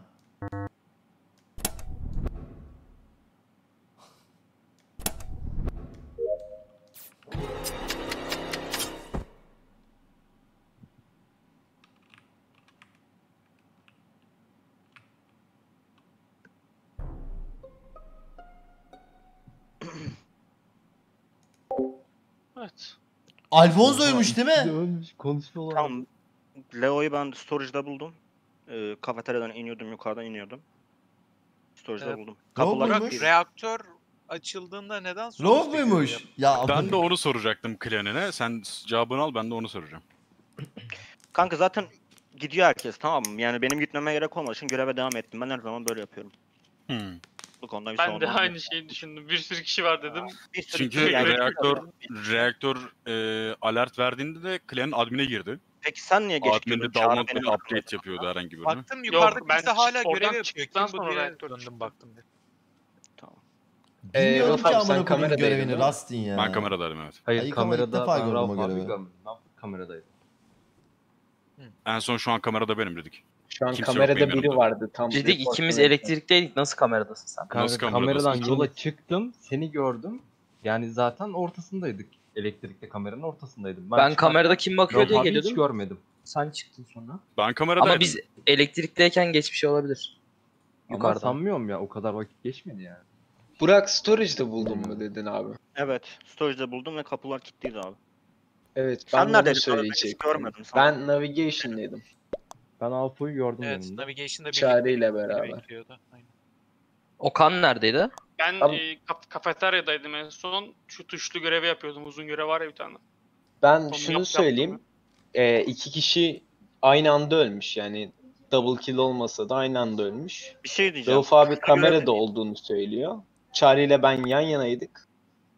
Evet. Alfonso'ymuş değil mi? Ölmüş konuşuyorlar. Tamam. Leo'yu ben storage'da buldum. Kafeteryadan iniyordum, yukarıdan iniyordum. Storage'da buldum. Kapılar Burak, kilitliydi. Reaktör açıldığında neden sol Rov üstteki muymuş? görevi Ya Ben de onu soracaktım Clan'ine. Sen cevabını al, ben de onu soracağım. Kanka zaten gidiyor herkes, tamam mı? Yani benim gitmeme gerek olmadığı için göreve devam ettim. Ben her zaman böyle yapıyorum. Bu konuda bir Ben sorun de olmadı. aynı şeyi düşündüm. Bir sürü kişi var dedim. Bir sürü Çünkü kişi yani- reaktör alert verdiğinde de Clan'in admin'e girdi. Peki sen niye geç Admin'de gidiyordun? Çağrı download benim bir update yapıyordu herhangi birine. Baktım yukarıda ben kimse hala oradan görev yapıyor. çıktıktan Kim bu sonra diye reaktör döndüm çıktı. baktım. Bir. bilmiyorum Rauf ki abi, amına sen koyayım kameradaydın, görevini. değil mi? Rustin ya. Ben kameradaydım, evet. Hayır Ayık ama ilk kamerada defa ben gördüm Rauf o abi görevi. görmedim. Kameradaydım. En son şu an kamerada benim dedik. Şu an Kimse yok kamerada benim biri yanımda. vardı tam. Dedik ikimiz reportlamaydı. elektrikteydik. Nasıl kameradasın sen? Nasıl Kanka kameradasın? kameradan yola çıktım, seni gördüm. Yani zaten ortasındaydık. Elektrikte kameranın ortasındaydım. Ben çıkarken kamerada kim bakıyor Rauf diye abi hiç geliyordum. görmedim. Sen çıktın sonra. Ben kameradaydım. Ama biz elektrikteyken geçmiş olabilir. Ama Yukarıdan. sanmıyorum ya, o kadar vakit geçmedi yani. Burak storage'da buldun mu dedin abi? Evet, storage'da buldum ve kapılar kilitliydi abi. Evet, Sen ben de onu neredeydin? Ben hiç söyleyecektim. görmedim sana. Ben navigation'daydım. Ben Alfo'yu gördüm Evet, yanında. Navigation'da Çağrı ile biri beraber. bekliyordu. Aynen. Okan neredeydi? Ben Abi- kafeteryadaydım en son. Şu tuşlu görevi yapıyordum. Uzun görev var ya bir tane. Ben Onu şunu söyleyeyim. İki kişi aynı anda ölmüş. Yani double kill olmasa da aynı anda ölmüş. Bir şey diyeceğim. Rauf abi Tuşlu kamerada görev- olduğunu söylüyor. Çağrı ile ben yan yanaydık.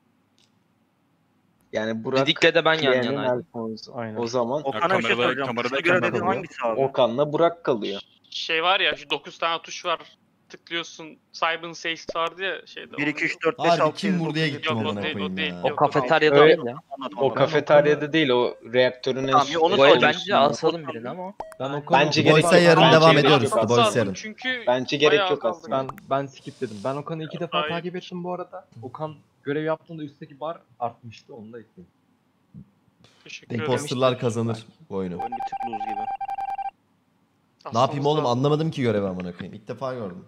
Yani Burak Didik'le de ben yan Clan'in yanaydım. Alfonso aynen. o zaman Okan'a bir şey kamerada- soracağım. kamerada Tuşlu görev kamera dediğin oluyor. hangisi abi? Okan'la Burak kalıyor. Şey var ya, şu 9 tane tuş var. Tıklıyorsun. Cyber Safe vardı ya şeyde. 1, 2, 3, 4, 5, Harbi 6, kim 7, vur 9, diye 10. gittim Yok, o amına değil, o koyayım değil. ya. O Yok, kafeteryada Öyle- değil ya. Anladım, O anladım. kafeteryada değil, o reaktörün en Tamam, ya onu Bu el sormuştum. bence asalım birini ama. Ben Okan'ı Bence The Boys'a gerek yok. yarın Bence devam gerek ediyoruz. yok. The Boys yarın. Çünkü Bence gerek bayağı yok kaldı. aslında. ben skipledim. Ben Okan'ı 2 defa Hayır. takip ettim bu arada. Okan görev yaptığında üstteki bar artmıştı, onu da ekledim. Teşekkür ederim. Imposterlar kazanır bu oyunu. Oyun bir tık lose gibi. Ne yapayım oğlum, Aslında- anlamadım ki görevi amına koyayım. İlk defa gördüm.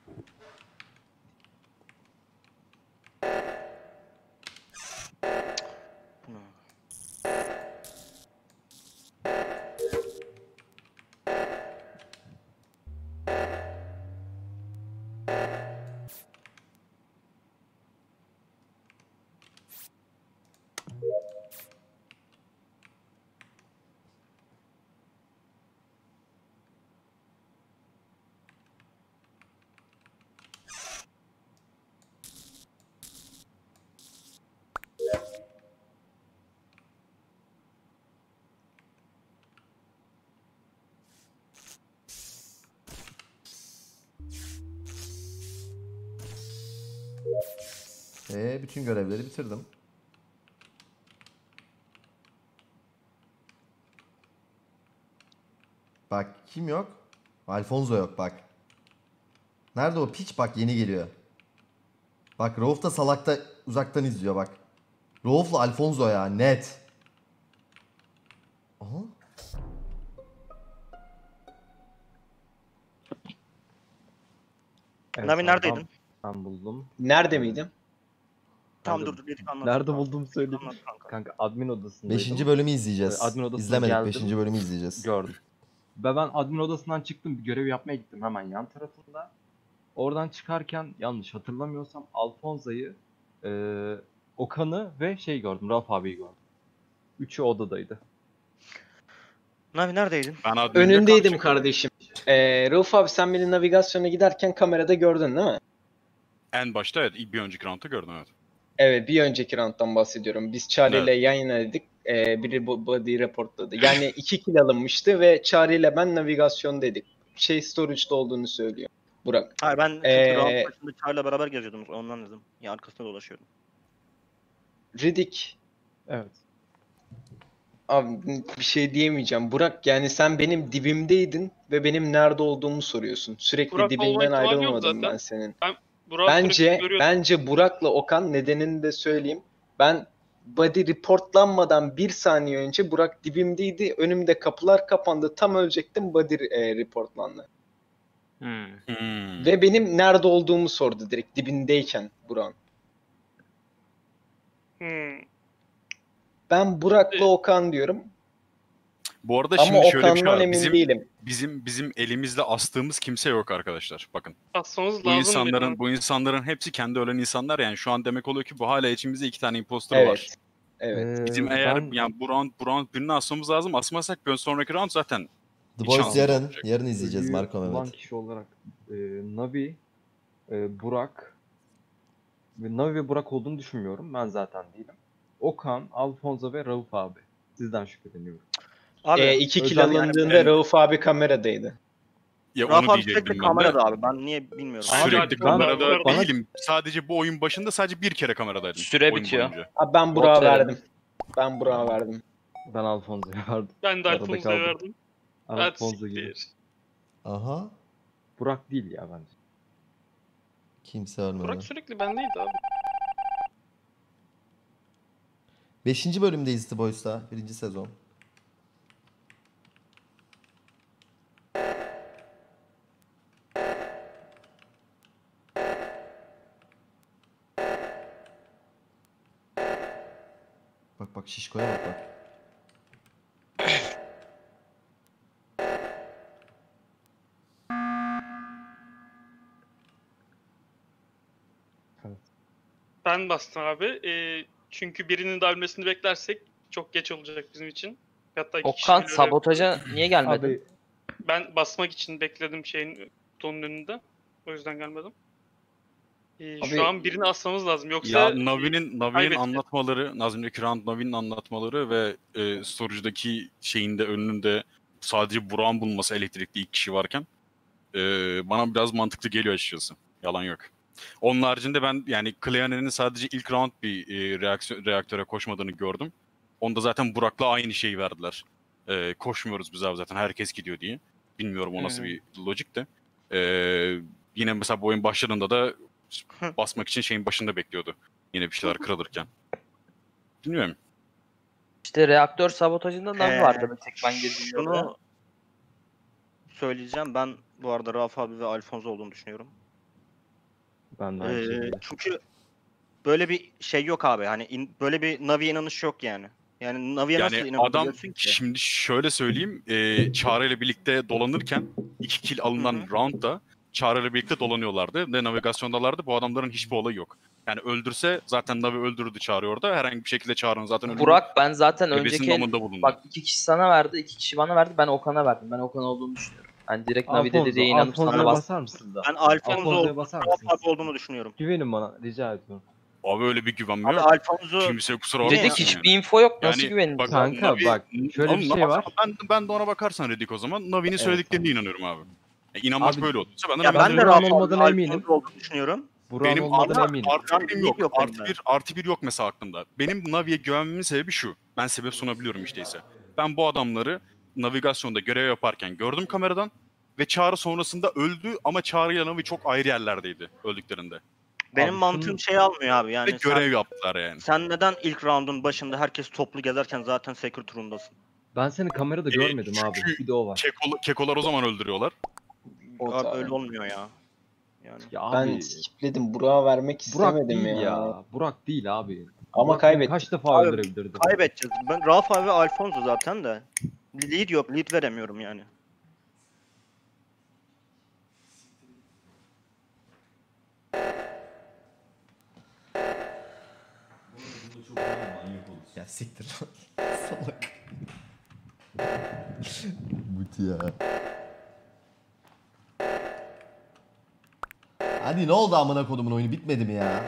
Bütün görevleri bitirdim. Bak kim yok? Alfonso yok bak. Nerede o piç? Bak yeni geliyor. Bak Rauf da salakta uzaktan izliyor bak. Rauf'la Alfonso ya net. Aha. Evet, Navi abi, neredeydin? Ben buldum. Nerede miydim? Tamam Nerede- dur bir anlat. Nerede buldum söyleyeyim. Anlat kanka. Kanka admin odasındaydım. 5. bölümü izleyeceğiz. Admin odasına İzlemedik, geldim. 5. bölümü izleyeceğiz. Gördüm. Ve ben admin odasından çıktım, bir görev yapmaya gittim hemen yan tarafında. Oradan çıkarken yanlış hatırlamıyorsam Alfonso'yu, Okan'ı ve gördüm, Rauf abiyi gördüm. Üçü odadaydı. Navi neredeydin? Ben admin'de Önündeydim kalmışım. kardeşim. Rauf abi sen beni navigasyona giderken kamerada gördün değil mi? En başta evet, bir önceki round'da gördüm, evet. Evet, bir önceki round'dan bahsediyorum. Biz Çağrı ile yan yanaydık. Biri body reportladı. Yani 2 kill alınmıştı ve Çağrı ile ben navigasyondaydık. Storage'da olduğunu söylüyor. Burak. Hayır ben çünkü round başında Char'la beraber geziyordum ondan dedim. Ya arkasında dolaşıyordum. Riddick. Evet. Abi bir şey diyemeyeceğim. Burak yani sen benim dibimdeydin ve benim nerede olduğumu soruyorsun. Sürekli Burak olma dibinden ihtimali yok ayrılmadım zaten. ben senin. Burak'ı sürekli görüyordum. Bence Burak'la Okan, nedenini de söyleyeyim. Ben body reportlanmadan 1 saniye önce Burak dibimdeydi. Önümde kapılar kapandı. Tam ölecektim, body reportlandı. Ve benim nerede olduğumu sordu direkt dibindeyken Burak'ın. Ben Burak'la Okan diyorum. Bu arada Ama şimdi şöyle bir şey Okan'dan var. emin değilim. Bizim elimizle astığımız kimse yok arkadaşlar. Bakın. Asmamız Bu lazım. insanların hepsi kendi ölen insanlar, yani şu an demek oluyor ki bu hala içimizde 2 tane imposter var. Evet. Bizim eğer yani bu round birini asmamız lazım. Asmasak bir sonraki round zaten The hiç Boys şansımız olmayacak. yarın izleyeceğiz Ölüyü Marco bulan Mehmet. kişi olarak Navi, Burak ve Navi ve Burak olduğunu düşünmüyorum. Ben zaten değilim. Okan, Alfonso ve Rauf abi. Sizden şüpheleniyorum. Abi 2 kill özellikle- alındığında Rauf abi kameradaydı. Ya Rafa onu abi sürekli diyecektim ben de. kamerada abi. Ben niye bilmiyorum. Sürekli ben- kamerada bana- değilim. Sadece bu oyun başında sadece bir kere kameradaydım. Süre oyun bitiyor. boyunca. Abi ben Burak'a Vote verelim. verdim. Ben Burak'a verdim. Ben Alfonso'ya verdim. Ben de Arada Alfonso'ya kaldım. verdim. Alfonso gibi. Siktir. Aha. Burak değil ya bence. Kimse ölmedi. Burak sürekli bendeydi abi. 5. bölümdeyiz The Boys'ta. 1. sezon. Bak bak şişkoya bak bak. Ben bastım abi. Çünkü birinin de ölmesini beklersek çok geç olacak bizim için. Hatta iki kişi Okan bile sabotaja niye gelmedin? Abi Ben basmak için bekledim şeyin butonun önünde. O yüzden gelmedim. Abi- Şu an birini asmamız lazım. Yoksa Ya Navi'nin kaybedeceğiz. anlatmaları, az önceki round Navi'nin anlatmaları ve storage'daki şeyin de önünde sadece Burak'ın bulunması elektrikli 2 kişi varken bana biraz mantıklı geliyor açıkçası. Yalan yok. Onun haricinde ben yani Cleaner'in sadece ilk round bir reaktöre koşmadığını gördüm. Onda zaten Burak'la aynı şeyi verdiler. Koşmuyoruz biz abi zaten, herkes gidiyor diye. Bilmiyorum o nasıl bir lojik de. Yine mesela bu oyun başladığında da basmak için şeyin başında bekliyordu. Yine bir şeyler kırılırken. Bilmiyorum. İşte reaktör sabotajında Navi Ee, vardı bir tek ben geziyorum. Şunu söyleyeceğim. Ben bu arada Rafa abi ve Alfonso olduğunu düşünüyorum. ben de aynı şekilde. Çünkü böyle bir şey yok abi. Hani böyle bir Navi inanış yok yani. Yani Navi'ye nasıl Yani adam inanabiliyorsun ki? şimdi şöyle söyleyeyim. Çağrı ile birlikte dolanırken 2 kill alınan roundda Çağrı ile birlikte dolanıyorlardı ve navigasyondalardı. Bu adamların hiçbir olayı yok. Yani öldürse zaten Navi öldürürdü Çağrı'yı orada. Herhangi bir şekilde Çağrı'nın zaten ölümü Burak ben zaten bebesinin önceki el, damında bulundu. bak 2 kişi sana verdi, 2 kişi bana verdi. Ben Okan'a verdim. Ben Okan olduğunu düşünüyorum. Yani direkt Navi'de dediğe inanıp sana Alfonso'ya bastım. basar mısın da? Ben Alfonso Alfonso'ya basar Rafa mısınız? abi olduğunu düşünüyorum. Güvenin bana rica ediyorum. Abi öyle bir güvenme Abi yok. Alfonso Kimseye kusura Yine bakmasın Dedik ya. hiçbir info yok. Nasıl Yani güvenin? bak- Kanka Navi- bak şöyle Oğlum, bir şey var. Ben de ona bakarsan Redik o zaman Navi'nin Evet, söylediklerine inanıyorum abi. İnanmak Abi- böyle olursa ben de ya ben de Burak'ın Rafa abi olmadığına ve eminim. Alfonso olduğunu düşünüyorum. Burak'ın Benim olmadığına artı, eminim. artı birim yok. Yok Artı bende. artı bir yok mesela aklımda. Benim Navi'ye güvenmemin sebebi şu. Ben sebep sunabiliyorum işteyse. Ben bu adamları navigasyonda görev yaparken gördüm kameradan ve Çağrı sonrasında öldü ama Çağrı ile Navi çok ayrı yerlerdeydi öldüklerinde. Benim Abi mantığım şunu- şey almıyor abi Ve yani görev yaptılar yani. sen neden ilk round'un başında herkes toplu gezerken zaten secret turundasın? Ben seni kamerada görmedim abi. çünkü- Bir de o var. Kekolar o zaman öldürüyorlar. O Abi da- öyle olmuyor ya. Yani Ya Ben abi skipledim. Burak'a vermek Burak istemedim değil ya. ya. Burak değil abi. Ama Burak kaybettik. Kaç defa Abi, öldürebilirdi? kaybedeceğiz. Ben Rafa ve Alfonso zaten de. Lead yok. Lead veremiyorum yani. Ya siktir. Salak. Muti ya. Hadi ne oldu amına kodumun oyunu bitmedi mi ya?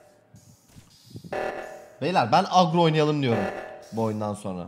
Beyler ben agro oynayalım diyorum bu oyundan sonra.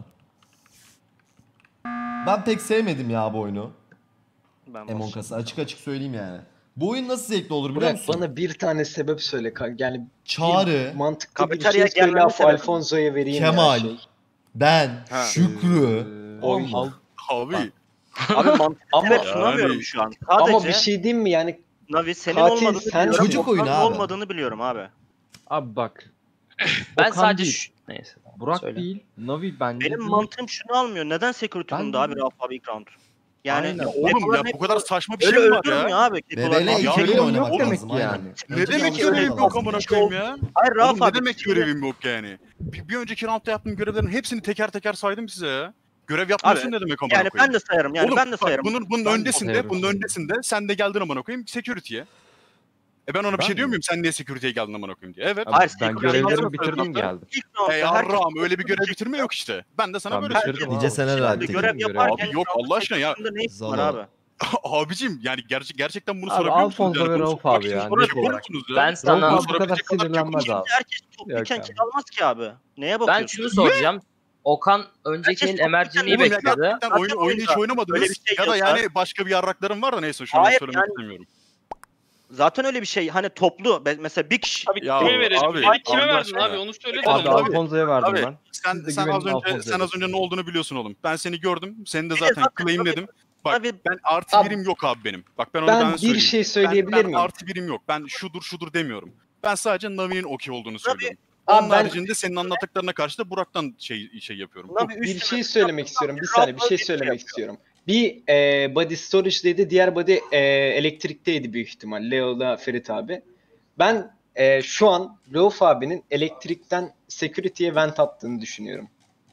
Ben pek sevmedim ya bu oyunu. Ben Among Us'ı açık açık söyleyeyim yani. Bu oyun nasıl zevkli olur biliyor Burak musun? bana bir tane sebep söyle. Yani Çağrı, mantıklı bir Kafeteryaya şey söyle. gelmemin sebebi. Alfonso'ya vereyim Kemal, ya şey. ben, Ha. Şükrü. Oy. Tamam mı? Abi. Abi mantıklı Ama- sebep sunamıyorum şu an. Sadece Ama bir şey diyeyim mi yani Navi senin Katil olmadığını sen- biliyorum. Çocuk oyunu Okan'ın abi. olmadığını biliyorum abi. Abi bak. Ben Okan sadece değil, neyse. Burak Söyle. değil, Navi bence Benim değil. mantığım şunu almıyor. Neden security Ben room'da de- abi Rauf abi ilk round? Yani Aynen. Oğlum ya bu kadar saçma bir öyle şey mi var öldürmüyor ya? abi. BBL Kekolar- iki Ya oyun oğlum, oynamak yok lazım demek aynen. yani. Ne Önce demek bir görevim alışmak yok lazım amına ya. koyayım ya? Hayır Rauf Oğlum ne abi. demek şimdi- görevim yok yani? Bir önceki roundda yaptığım görevlerin hepsini teker teker saydım size ya. Görev yapmıyorsun Abi, ne demek amına Yani koyayım? ben de sayarım. Yani Oğlum, ben de bak, sayarım. bunun Ben de öncesinde, sayarım. bunun öncesinde sen de geldin amına koyayım security'ye. Ben ona bir Ben şey diyor mi? muyum? Sen niye security'ye geldin amına koyayım diye. Evet. Abi Hayır, ben security görevlerimi yazmasın bitirdim zaten. geldim. İlk roundda Ey herkes- Arram öyle bir görev bitirme yok işte. Ben de sana Ben böyle bitirdim söylüyorum. Nice abi. seneler Şimdi Alptekin. görev yaparken Abi yok, Allah aşkına ya. roundda ne işin var Zalo. abi? Abicim yani gerçekten bunu Abi sorabiliyor musunuz? Alfonso ve bunu Rauf sormak abi için ya, soracak net olarak. musunuz ya? Ben Rauf sana abi bu sorabilecek kadar kadar sinirlenmez çok- abi. Herkes topluyken Yok kill abi. almaz ki abi. Neye ben bakıyorsun? şunu soracağım. Okan önceki Herkes el emergency'yi Oğlum ya bekledi. gerçekten Zaten oyunu hiç oyunda oynamadınız öyle bir şey ya da yok yani başka bir yarraklarım var da neyse şu an Hayır, söylemek yani- istemiyorum. Zaten öyle bir şey. Hani toplu. Mesela bir kişi. Abi Ya kime verelim? abi, Ay kime Allah verdin aşkına. abi onu söyle de Abi bana. Alfonso'ya verdim Abi, ben. Sen Siz de sen güvenin az önce Alfonso'ya. ne olduğunu biliyorsun oğlum. Ben seni gördüm. Seni de Bir de zaten zaten claimledim. Bak Abi, ben artı Abi, birim yok abi benim. Bak ben onu ben bir söyleyeyim. şey söyleyebilir ben miyim? artı birim yok. Ben şudur demiyorum. Ben sadece Navi'nin okey olduğunu söylüyorum. Abi Onun ben- haricinde senin anlattıklarına karşı da Burak'tan şey yapıyorum. Navi Bir üstüne- şey söylemek istiyorum. Bir Rauf saniye bir abi şey bir söylemek yapıyor. istiyorum. Bir body storage'deydi. Diğer body elektrikteydi büyük ihtimal. Leo'la Ferit abi. Ben şu an Rauf abinin elektrikten security'ye vent attığını düşünüyorum.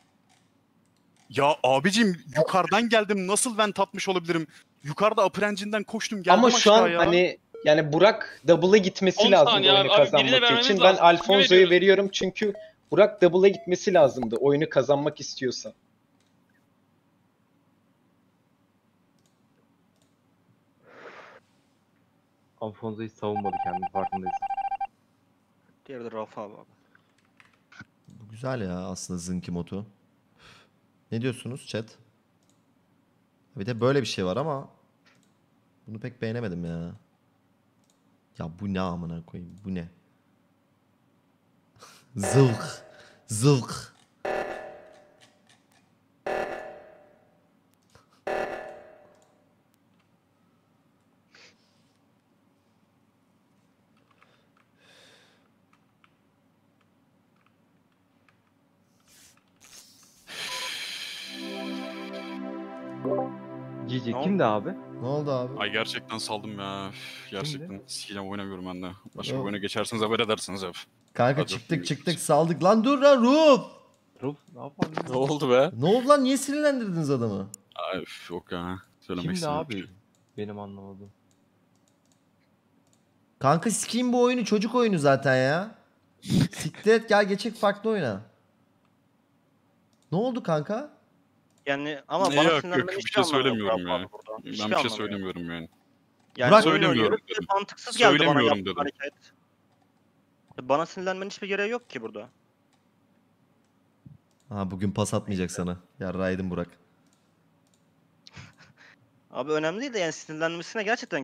Ya abicim yukarıdan geldim. Nasıl vent atmış olabilirim? Yukarıda upper engine'den koştum geldim Ama şu an aşağıya. hani yani Burak double'a gitmesi 10 lazımdı saniye oyunu abi. Abi birine kazanmak vermemiz için. Ben lazım. Kime Alfonso'ya veriyoruz? veriyorum çünkü Burak double'a gitmesi lazımdı oyunu kazanmak istiyorsa. Alfonso hiç savunmadı kendini farkındayız. Diğeri de Rauf abi. Bu güzel ya aslında Zinki modu. Ne diyorsunuz chat? Bir de böyle bir şey var ama bunu pek beğenemedim ya. Ya bu ne amına koyayım? Bu ne? Zılk. Zılk. Cici Ne kimdi abi? Ne oldu abi? Ay gerçekten saldım ya. Üf, gerçekten sikeceğim oynamıyorum ben de. Başka bir Yok. oyuna geçerseniz haber edersiniz hep. Kanka Hadi çıktık öpeyim. çıktık saldık. Lan dur lan Rup. Ruf ne yapalım? Ne oldu be? Ne oldu lan? Niye sinirlendirdiniz adamı? Ay üf, yok ya. Söylemek Kimdi istemiyorum. abi? Benim anlamadım. Kanka sikeyim bu oyunu, çocuk oyunu zaten ya. Siktir et, gel geçek farklı oyuna. Ne oldu kanka? Yani ama Ne bana yok, sinirlenmenin yok, bir hiçbir şey anlamı yok söylemiyorum Rauf ya. abi burada. Ben Hiçbir bir şey anlamı yok. söylemiyorum yani. Yani Burak- oyun Söylemiyorum oynuyoruz, dedim. mantıksız geldi bana Söylemiyorum yaptığın dedim. hareket. Bana sinirlenmenin hiçbir gereği yok ki burada. Ha bugün pas atmayacak sana. Yarraydın Burak. Abi önemli değil de yani sinirlenmesine gerçekten